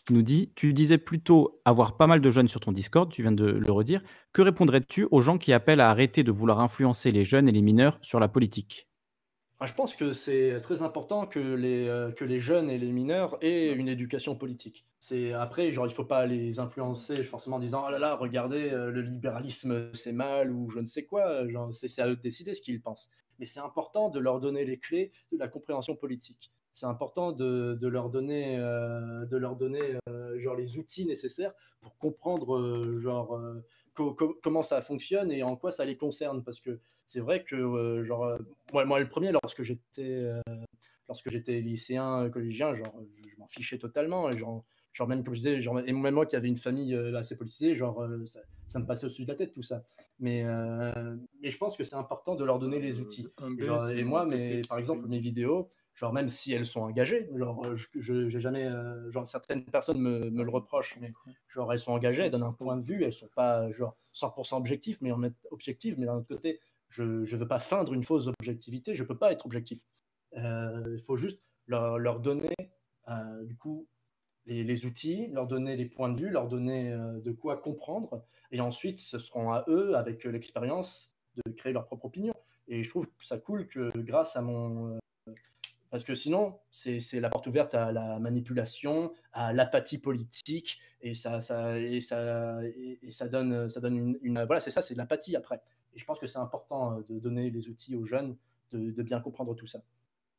qui nous dit: «Tu disais plutôt avoir pas mal de jeunes sur ton Discord», tu viens de le redire. Que répondrais-tu aux gens qui appellent à arrêter de vouloir influencer les jeunes et les mineurs sur la politique? Ah, je pense que c'est très important que les, heu, que les jeunes et les mineurs aient une éducation politique. C'est après, genre, il faut pas les influencer forcément en disant: «Oh là là, regardez, heu, le libéralisme, c'est mal» ou je ne sais quoi, heu, genre, c'est c'est à eux de décider ce qu'ils pensent. Mais c'est important de leur donner les clés de la compréhension politique. C'est important de de leur donner, heu, de leur donner, heu, genre les outils nécessaires pour comprendre, heu, genre, heu, co co comment ça fonctionne et en quoi ça les concerne. Parce que c'est vrai que, heu, genre, heu, moi moi le premier lorsque j'étais, heu, lorsque j'étais lycéen, heu, collégien, genre, heu, je je m'en fichais totalement et genre genre même comme je disais, genre et même moi qui avais une famille, heu, assez politisée, genre, heu, ça ça me passait au-dessus de la tête tout ça. Mais, heu, mais je pense que c'est important de leur donner les outils. Un Et B, genre c'est et un moi, P C mes qui par exemple, stream. mes vidéos, genre même si elles sont engagées, genre, heu, je je j'ai jamais, heu, genre certaines personnes me me le reprochent, mais genre elles sont engagées, elles donnent un point de vue, elles sont pas genre cent pour cent objectives, mais en même objectives, mais d'un autre côté, je je veux pas feindre une fausse objectivité, je peux pas être objectif. Heu, il faut juste leur leur donner, heu, du coup, les les outils, leur donner les points de vue, leur donner, heu, de quoi comprendre et ensuite ce seront à eux, avec, heu, l'expérience, de créer leur propre opinion et je trouve ça cool que grâce à mon, heu parce que sinon, c'est c'est la porte ouverte à la manipulation, à l'apathie politique et ça ça et ça et et ça donne, ça donne une une voilà, c'est ça, c'est de l'apathie après et je pense que c'est important, heu, de donner les outils aux jeunes de de bien comprendre tout ça.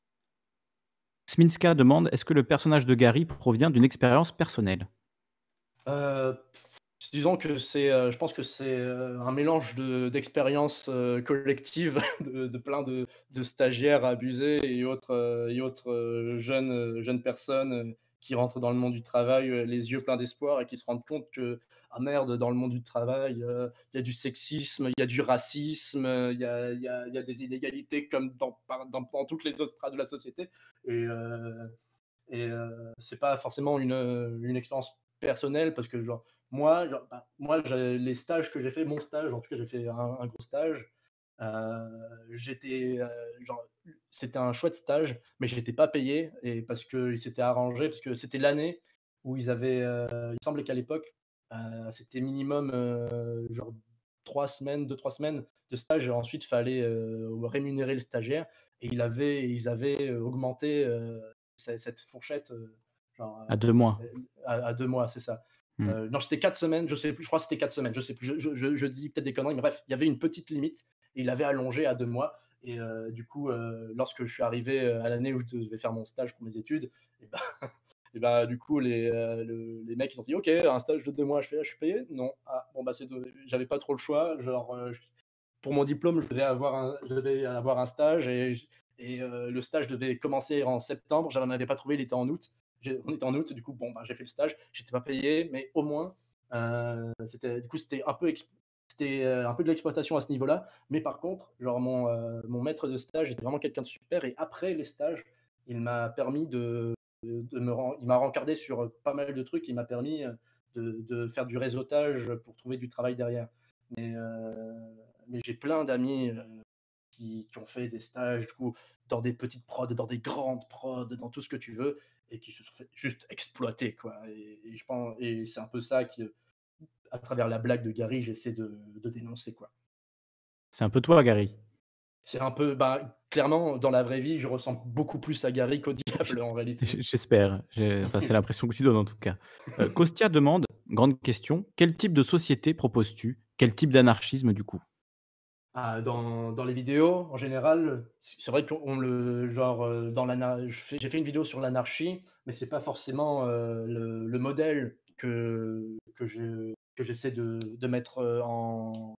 Sminska demande: «Est-ce que le personnage de Gary provient d'une expérience personnelle?» Heu, disons que c'est, heu, je pense que c'est, heu, un mélange de d'expériences, heu, collectives de de plein de de stagiaires abusés et autres, heu et autres, heu, jeunes, heu, jeunes personnes, heu, qui rentrent dans le monde du travail, heu, les yeux pleins d'espoir et qui se rendent compte que: «Ah merde, dans le monde du travail, heu, il y a du sexisme, il y a du racisme, heu, il y a il y a il y a des inégalités comme dans par dans dans toutes les autres strates de la société» et heu et heu, c'est pas forcément une, heu, une expérience personnelle parce que genre moi, genre, bah, moi j'ai les stages que j'ai fait, mon stage en tout cas, j'ai fait un un gros stage, heu, j'étais, heu, genre c'était un chouette stage, mais j'étais pas payé et parce qu'ils s'étaient arrangés, parce que c'était l'année où ils avaient, heu, il me semblait qu'à l'époque, heu, c'était minimum, heu, genre trois semaines, deux trois semaines de stage et ensuite fallait, heu, rémunérer le stagiaire et ils avaient ils avaient, heu, augmenté, heu, ce cette fourchette, heu, genre, À heu, deux mois. c'est à à deux mois, c'est ça. Mmh. Heu, non, c'était quatre semaines, je sais plus, je crois que c'était quatre semaines, je sais plus, je je je je dis peut-être des conneries, mais bref, il y avait une petite limite et il avait allongé à deux mois et heu, du coup, heu, lorsque je suis arrivé, heu, à l'année où je devais faire mon stage pour mes études et bah et bah, du coup, les, heu, le les mecs, ils ont dit: «OK, un stage de deux mois». Je fais: «Ah, je suis payé?» «Non». «Ah, bon, bah, c'est de» j'avais pas trop le choix, genre, heu, j pour mon diplôme, je devais avoir un je devais avoir un stage et j et heu, le stage devait commencer en septembre, j'en avais pas trouvé, il était en août. J'ai on était en août, du coup, bon, bah, j'ai fait le stage, j'étais pas payé, mais au moins, heu, c'était du coup, c'était un peu ex c'était, heu, un peu de l'exploitation à ce niveau-là, mais par contre, genre mon, heu, mon maître de stage était vraiment quelqu'un de super et après les stages, il m'a permis de de de me ren il m'a rencardé sur, heu, pas mal de trucs, il m'a permis, heu, de de faire du réseautage, pour trouver du travail derrière. Mais, heu, mais j'ai plein d'amis, heu, qui qui ont fait des stages, du coup, dans des petites prods, dans des grandes prods, dans tout ce que tu veux et qui se sont fait juste exploiter, quoi et et je pense et c'est un peu ça que, à travers la blague de Gary, j'essaie de de dénoncer, quoi. C'est un peu toi, Gary? C'est un peu, bah, clairement, dans la vraie vie, je ressemble beaucoup plus à Gary qu'au J diable, en réalité. j j'espère, j'ai enfin, c'est l'impression que tu donnes en tout cas. Heu, Costia demande, grande question: «Quel type de société proposes-tu? Quel type d'anarchisme du coup?» Ah, dans dans les vidéos, en général, c c'est vrai qu'on on le genre, heu, dans l'ana je fais j'ai fait une vidéo sur l'anarchie, mais c'est pas forcément, heu, le le modèle que que je que j'essaie de de mettre, heu, en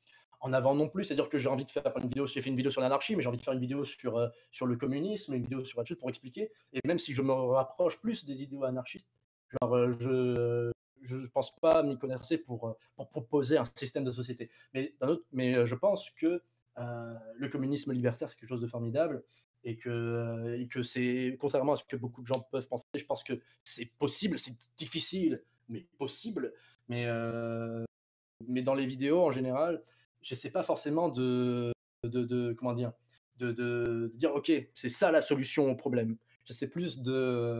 en avant non plus. C'est-à-dire que j'ai envie de faire une vidéo j'ai fait une vidéo sur l'anarchie, mais j'ai envie de faire une vidéo sur, heu, sur le communisme, une vidéo sur autre chose pour expliquer et même si je me rapproche plus des idéaux anarchistes, genre, heu, je je pense pas m'y connaître assez pour, heu, pour proposer un système de société. Mais d'un autre mais, heu, je pense que, heu, le communisme libertaire, c'est quelque chose de formidable et que, heu et que c'est contrairement à ce que beaucoup de gens peuvent penser, je pense que c'est possible, c'est difficile, mais possible. Mais, heu, mais dans les vidéos, en général, j'essaie pas forcément de de de comment dire? De de de dire: «OK, c'est ça la solution au problème». J'essaie plus de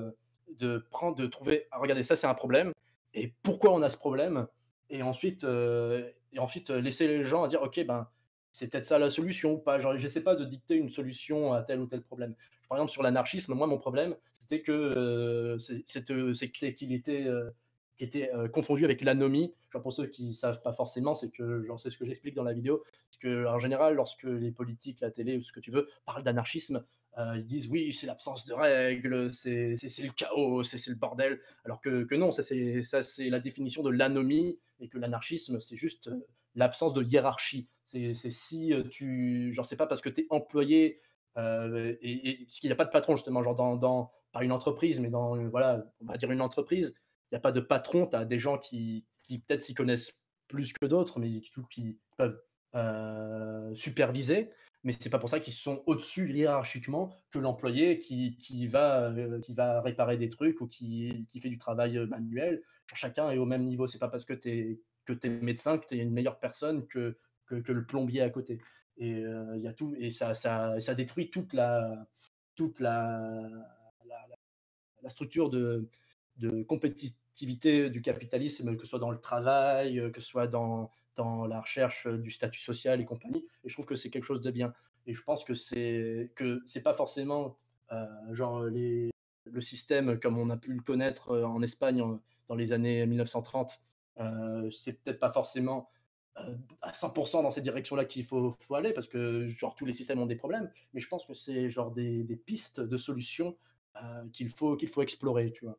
de prendre, de trouver, ah, regardez, ça c'est un problème, et pourquoi on a ce problème, et ensuite, euh, et ensuite euh, laisser les gens à dire, ok, ben, c'est peut-être ça la solution ou pas. Genre, j'essaie pas de dicter une solution à tel ou tel problème. Par exemple, sur l'anarchisme, moi, mon problème, c'était que euh, c'est- c'était c'était qu'il était, euh, qu'il était euh, confondu avec l'anomie. Genre, pour ceux qui savent pas forcément, c'est que, genre, c'est ce que j'explique dans la vidéo, c'est que, en général, lorsque les politiques, la télé ou ce que tu veux parlent d'anarchisme, euh, ils disent oui, c'est l'absence de règles, c'est c'est- c'est le chaos, c'est c'est le bordel. Alors que, que non, ça c'est ça, c'est la définition de l'anomie, et que l'anarchisme, c'est juste euh, l'absence de hiérarchie. C'est c'est si euh, tu. Genre, c'est pas parce que tu es employé, euh, et, et parce qu'il n'y a pas de patron, justement, genre dans, dans, pas une entreprise, mais dans, euh, voilà, on va dire une entreprise, il n'y a pas de patron, tu as des gens qui, qui peut-être s'y connaissent plus que d'autres, mais qui, qui peuvent euh, superviser. Mais c'est pas pour ça qu'ils sont au-dessus hiérarchiquement que l'employé qui, qui, va, euh, qui va réparer des trucs ou qui, qui fait du travail euh, manuel. Genre, chacun est au même niveau. C'est pas parce que tu es que tu es médecin que tu es une meilleure personne que, que, que le plombier à côté. Et euh, il y a tout, et ça, ça, ça détruit toute la, toute la, la, la structure de, de compétitivité du capitalisme, que ce soit dans le travail, euh, que ce soit dans, dans la recherche euh, du statut social et compagnie. Et je trouve que c'est quelque chose de bien. Et je pense que c'est que c'est pas forcément euh, genre les, le système comme on a pu le connaître euh, en Espagne en- dans les années mille neuf cent trente. Euh, c'est peut-être pas forcément euh, à cent pour cent dans cette direction-là qu'il faut, faut aller, parce que genre tous les systèmes ont des problèmes, mais je pense que c'est genre des, des pistes de solutions euh, qu'il faut, qu'il faut explorer, tu vois.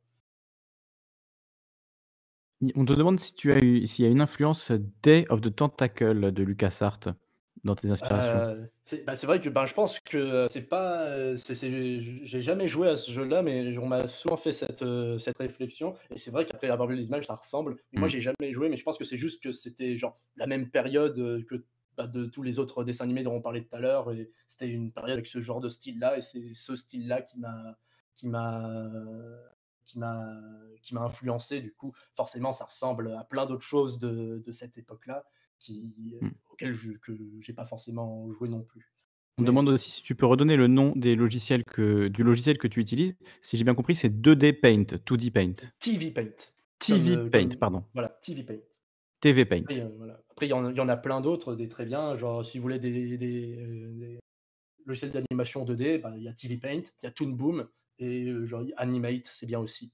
On te demande si tu as eu s'il y a une influence Day of the Tentacle de LucasArts dans tes inspirations. Euh, c'est bah, c'est vrai que ben, je pense que euh, c'est pas. euh, c'est- c'est- j'ai jamais joué à ce jeu-là, mais on m'a souvent fait cette, euh, cette réflexion. Et c'est vrai qu'après avoir vu les images, ça ressemble. Mais moi, Mm. j'ai jamais joué, mais je pense que c'est juste que c'était genre la même période euh, que bah, de tous les autres dessins animés dont on parlait tout à l'heure. Et c'était une période avec ce genre de style-là, et c'est ce style-là qui m'a qui m'a qui m'a qui m'a influencé. Du coup, forcément, ça ressemble à plein d'autres choses de, de cette époque-là qui, Mm. auquel je que j'ai pas forcément joué non plus. On Mais demande aussi si tu peux redonner le nom des logiciels que du logiciel que tu utilises. Si j'ai bien compris, c'est deux D Paint, deux D Paint. T V Paint, T comme, V heu, Paint, comme pardon. voilà, T V Paint. T V Après, Paint. heu, voilà. Après il y en il y en a plein d'autres, des très bien, genre si vous voulez des des, heu, des logiciels d'animation deux D, bah, il y a T V Paint, il y a Toon Boom, et heu, genre Animate, c'est bien aussi.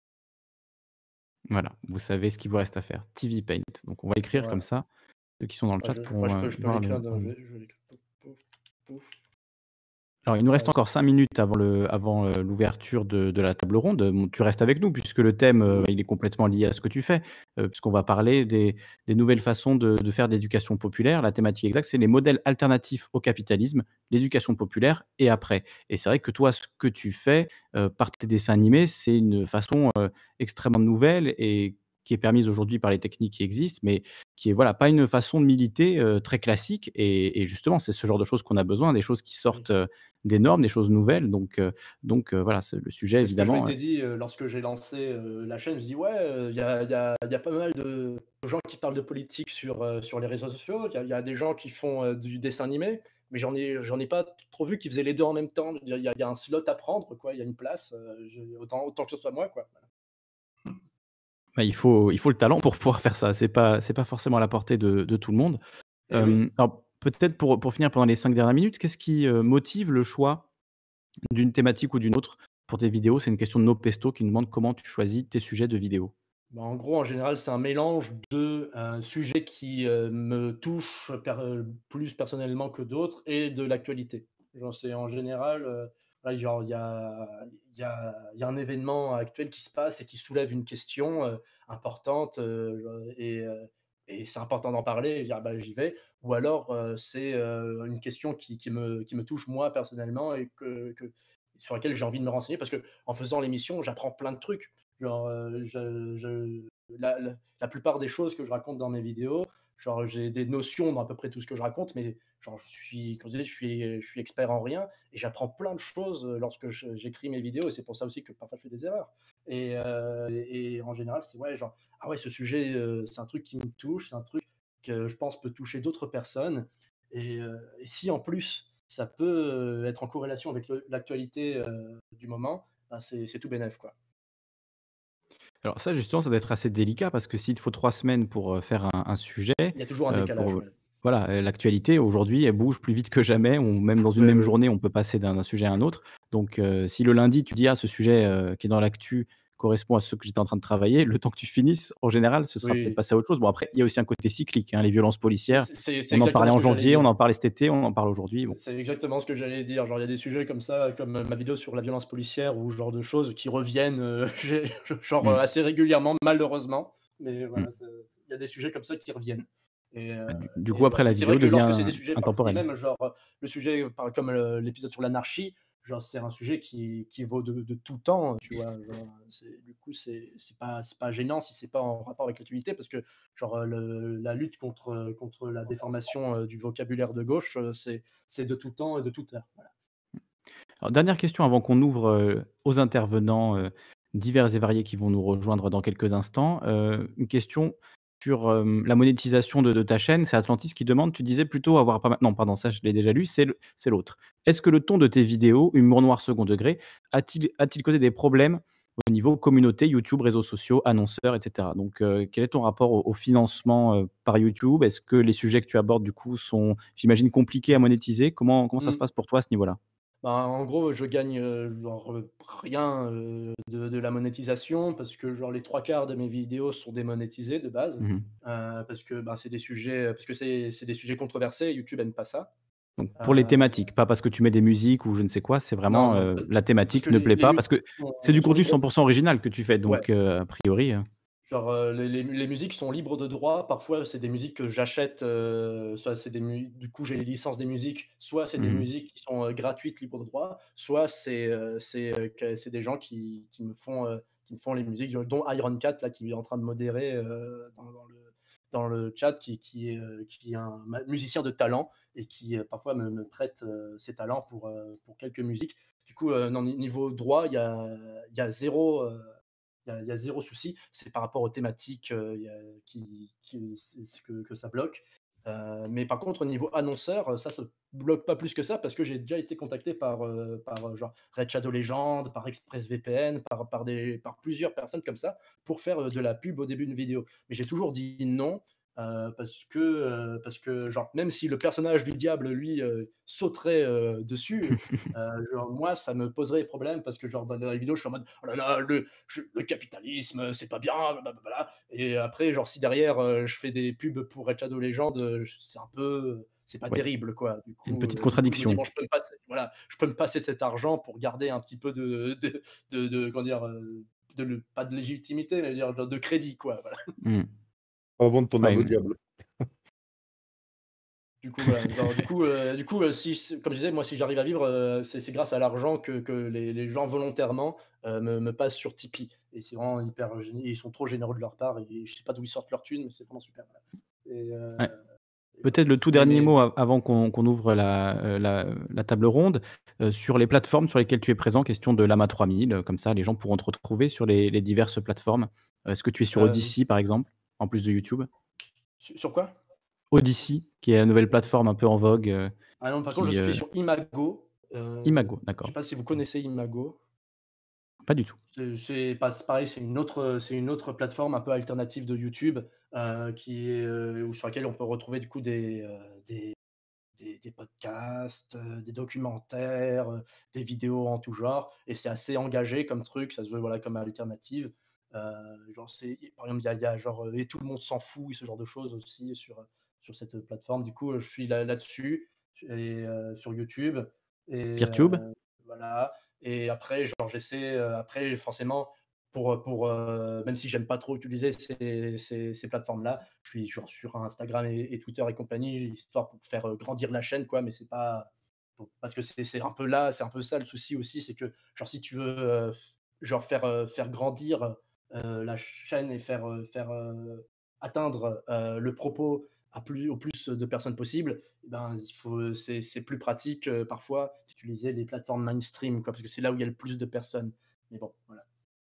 Voilà, vous savez ce qu'il vous reste à faire. T V Paint. Donc on va écrire comme Voilà. ça. Ceux qui sont dans le Moi chat je moi pourront, je heu, peux je peux voir le l'écrire dans voir je le vais je vais l'écrire pouf, pouf, pouf. Alors, il nous reste Heu, encore cinq minutes avant le avant, heu, l'ouverture de de la table ronde. Bon, tu restes avec nous puisque le thème, heu, mmh il est complètement lié à ce que tu fais, heu, puisqu'on va parler des des nouvelles façons de de faire de l'éducation populaire. La thématique exacte, c'est les modèles alternatifs au capitalisme, l'éducation populaire et après. Et c'est vrai que toi, ce que tu fais, heu, par tes dessins animés, c'est une façon, heu, extrêmement nouvelle et qui est permise aujourd'hui par les techniques qui existent, mais qui est, voilà, pas une façon de militer, heu, très classique et et justement, c'est ce genre de choses qu'on a besoin, des choses qui Oui. sortent, heu, des normes, des choses nouvelles. Donc, heu, donc heu, voilà, c'est le sujet C'est ce que je évidemment, heu m'étais dit, heu, lorsque j'ai lancé, heu, la chaîne. Je dis: «Ouais, heu, il y a il y a il y a pas mal de gens qui parlent de politique sur, heu, sur les réseaux sociaux. Il y a il y a des gens qui font, heu, du dessin animé, mais j'en ai j'en ai pas trop vu qui faisaient les deux en même temps. Il y a il y a il y a un slot à prendre, quoi, il y a une place, heu, je autant autant que ce soit moi, quoi». bah, il faut il faut le talent pour pouvoir faire ça. C'est pas c'est pas forcément à la portée de de tout le monde. Et oui. Hem, alors peut-être pour pour finir pendant les cinq dernières minutes, qu'est-ce qui, heu, motive le choix d'une thématique ou d'une autre pour tes vidéos? C'est une question de Nopesto qui nous demande comment tu choisis tes sujets de vidéos. Bah, en gros, en général, c'est un mélange de, heu, sujets qui, heu, me touchent per heu, plus personnellement que d'autres, et de l'actualité. Genre, c'est en général, heu, là, genre, il y a il y a il y a un événement actuel qui se passe et qui soulève une question, heu, importante, heu, genre, et heu et c'est important d'en parler et dire: «Bah, j'y vais». Ou alors, heu, c'est, heu, une question qui qui me qui me touche moi personnellement, et que que sur laquelle j'ai envie de me renseigner, parce qu'en faisant l'émission, j'apprends plein de trucs. Genre, heu, je je la la la plupart des choses que je raconte dans mes vidéos, genre, j'ai des notions dans à peu près tout ce que je raconte, mais genre, je suis, comme je disais, je suis je suis expert en rien, et j'apprends plein de choses, heu, lorsque je j'écris mes vidéos, et c'est pour ça aussi que parfois je fais des erreurs. Et heu et en général, c'est ouais, genre: «Ah ouais, ce sujet, heu, c'est un truc qui me touche, c'est un truc que je pense peut toucher d'autres personnes», et heu et si en plus ça peut, heu, être en corrélation avec le l'actualité, heu, du moment, ben, c'est c'est tout bénef, quoi. Alors ça, justement, ça doit être assez délicat parce que s'il te faut trois semaines pour, heu, faire un un sujet, Il y a toujours un heu, décalage, pour, ouais. voilà, heu, l'actualité aujourd'hui, elle bouge plus vite que jamais. On même dans une Ouais, même ouais. journée, on peut passer d'un d'un sujet à un autre. Donc, heu, si le lundi, tu dis: «Ah, ce sujet, heu, qui est dans l'actu correspond à ce que j'étais en train de travailler», le temps que tu finisses, en général, ce sera peut-être Oui. passé à autre chose. Bon, après, il y a aussi un côté cyclique, hein, les violences policières. C'est c'est c'est On en parlait exactement ce en que j'allais janvier, dire. on en parlait cet été, on en parle aujourd'hui. Bon, C'est c'est exactement ce que j'allais dire. Genre, il y a des sujets comme ça, comme, heu, ma vidéo sur la violence policière ou ce genre de choses qui reviennent, heu, j'ai genre, heu, mmh, assez régulièrement, malheureusement. Mais mmh. voilà, c'est il y a des sujets comme ça qui reviennent et heu Bah, du du et coup, voilà. après, la Mais c'est vrai vidéo que lorsque c'est devient des sujets particuliers, intemporelle. même genre, heu, le sujet, heu, par comme, heu, l'épisode sur l'anarchie, genre, c'est un sujet qui qui vaut de de tout temps, tu vois? Genre, c'est du coup, c'est c'est pas c'est pas gênant si c'est pas en rapport avec l'actualité parce que genre, heu, le la lutte contre, heu, contre la déformation, heu, du vocabulaire de gauche, heu, c'est c'est de tout temps et de toute heure. Voilà. Alors, dernière question avant qu'on ouvre, heu, aux intervenants, heu, divers et variés qui vont nous rejoindre dans quelques instants. Heu, une question sur, hem, la monétisation de de ta chaîne. C'est Atlantis qui demande, tu disais plutôt avoir pas mal non pardon, ça je l'ai déjà lu, c'est le c'est l'autre. Est-ce que le ton de tes vidéos, humour noir second degré, a-t-il a-t-il causé des problèmes au niveau communauté, YouTube, réseaux sociaux, annonceurs et cetera? Donc, heu, quel est ton rapport au au financement, heu, par YouTube? Est-ce que les sujets que tu abordes du coup sont, j'imagine, compliqués à monétiser? Comment comment ça se Mmh. passe pour toi à ce niveau-là? Bah, en gros, je gagne, heu, genre, heu, rien, heu, de de la monétisation parce que genre les trois quarts de mes vidéos sont démonétisées de base, Mmh. heu, parce que, ben, c'est des sujets, parce que c'est c'est des sujets controversés, YouTube aime pas ça. Donc pour les Heu, thématiques, pas parce que tu mets des musiques ou je ne sais quoi, c'est non, vraiment, non, heu, pa la parce thématique que ne les plaît les pas musiques parce que c'est sont du sont contenu libres. cent pour cent original que tu fais Ouais. donc heu, a priori, heu Genre, heu, les les les musiques sont libres de droit. Parfois, c'est des musiques que j'achète, heu, soit c'est des mu du coup, j'ai les licences des musiques, soit c'est des mmh musiques qui sont, heu, gratuites, libres de droit, soit c'est, heu, c'est, heu, que c'est des gens qui qui me font, heu, qui me font les musiques, dont Ironcat là, qui est en train de modérer, heu, dans dans le dans le chat, qui qui est, heu, qui est un ma musicien de talent et qui, heu, parfois me me prête, heu, ses talents pour, heu, pour quelques musiques. Du coup, heu, non, ni niveau droit, il y a il y a zéro, heu il y a il y a zéro souci. C'est par rapport aux thématiques, heu, il y a qui qui c'est c'est que que ça bloque. Heu, mais par contre, au niveau annonceur, heu, ça, ça bloque pas plus que ça parce que j'ai déjà été contacté par, heu, par, heu, genre Red Shadow Legends, par ExpressVPN, par par des par plusieurs personnes comme ça pour faire, heu, de la pub au début d'une vidéo. Mais j'ai toujours dit non, heu, parce que, heu, parce que genre même si le personnage du diable, lui, heu, sauterait, heu, dessus, heu, genre moi, ça me poserait problème parce que genre dans dans les vidéos, je suis en mode: «Oh là là, le je le capitalisme, c'est pas bien, blablabla». Et après, genre, si derrière, heu, je fais des pubs pour Red Shadow Legends, heu, c'est un peu c'est pas ouais, terrible, quoi. Du une coup, petite heu, du coup, je me dis: contradiction. «Bon, je peux me passer voilà, je peux me passer cet argent pour garder un petit peu de de de de comment dire? Heu, de le pas de légitimité, mais dire de de crédit, quoi, voilà». Mmh. Pas vendre ton âme Ouais, au mmh, diable. Du coup, voilà, genre, du coup, heu, du coup, heu, si c comme je disais, moi, si j'arrive à vivre, heu, c'est c'est grâce à l'argent que que les les gens volontairement, heu, me me passent sur Tipeee et c'est vraiment hyper gén ils sont trop généreux de leur part et je sais pas d'où ils sortent leur thune, mais c'est vraiment super, voilà et heu ouais. et voilà. Peut-être le tout Mais dernier mais mot av avant qu'on qu'on ouvre la, heu, la, la table ronde, heu, sur les plateformes sur lesquelles tu es présent, question de Lama trois mille, heu, comme ça les gens pourront te retrouver sur les les diverses plateformes. Heu, est-ce que tu es sur heu, Odysee, par exemple, en plus de YouTube? su sur quoi? Odysee, qui est la nouvelle plateforme un peu en vogue, heu, Ah non, par contre, qui, je suis heu sur Imago, heu, Imago, je sais d'accord. pas si vous connaissez Imago? Pas du tout. C'est c'est pas c'est pareil, c'est une autre, c'est une autre plateforme un peu alternative de YouTube, heu, qui est, heu, ou sur laquelle on peut retrouver du coup des, heu, des des des podcasts, heu, des documentaires, heu, des vidéos en tout genre et c'est assez engagé comme truc, ça se veut, voilà, comme alternative. Heu, genre c'est par exemple, il y a il y a genre, heu, Et tout le monde s'en fout et ce genre de choses aussi sur, heu, sur cette plateforme. Du coup, heu, je suis là là-dessus et heu, sur YouTube et Peertube? heu, voilà et après genre j'essaie, heu, après forcément pour, heu pour, heu, même si j'aime pas trop utiliser ces ces ces plateformes-là, je suis genre sur Instagram et et Twitter et compagnie, histoire pour faire, heu, grandir la chaîne quoi, mais c'est pas pour parce que c'est c'est un peu là, c'est un peu ça le souci aussi, c'est que genre si tu veux, heu, genre faire, heu, faire grandir, heu, la chaîne et faire, heu, faire, heu, atteindre, heu, le propos à plus au plus de personnes possible, eh ben, il faut c'est c'est plus pratique, heu, parfois d'utiliser les plateformes mainstream quoi, parce que c'est là où il y a le plus de personnes. Mais bon, voilà.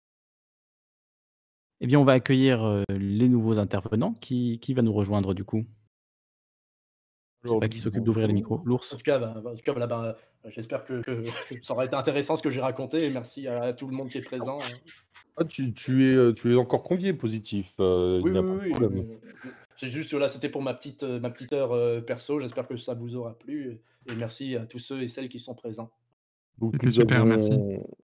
Eh bien, on va accueillir, heu, les nouveaux intervenants. Qui qui va nous rejoindre, du coup? Je sais pas qui s'occupe d'ouvrir les micros. En L'ours. tout cas, bah, en tout cas, voilà, bah, j'espère que, que ça aura été intéressant ce que j'ai raconté. Et merci à tout le monde qui est présent. Ah, tu, tu es, euh, tu es encore convié, Positif. euh, Oui, il n'y a oui, pas de oui. problème. euh, C'est juste, là, c'était pour ma petite, euh, ma petite heure euh, perso. J'espère que ça vous aura plu. Et merci à tous ceux et celles qui sont présents. Donc C'était nous super, merci. avons,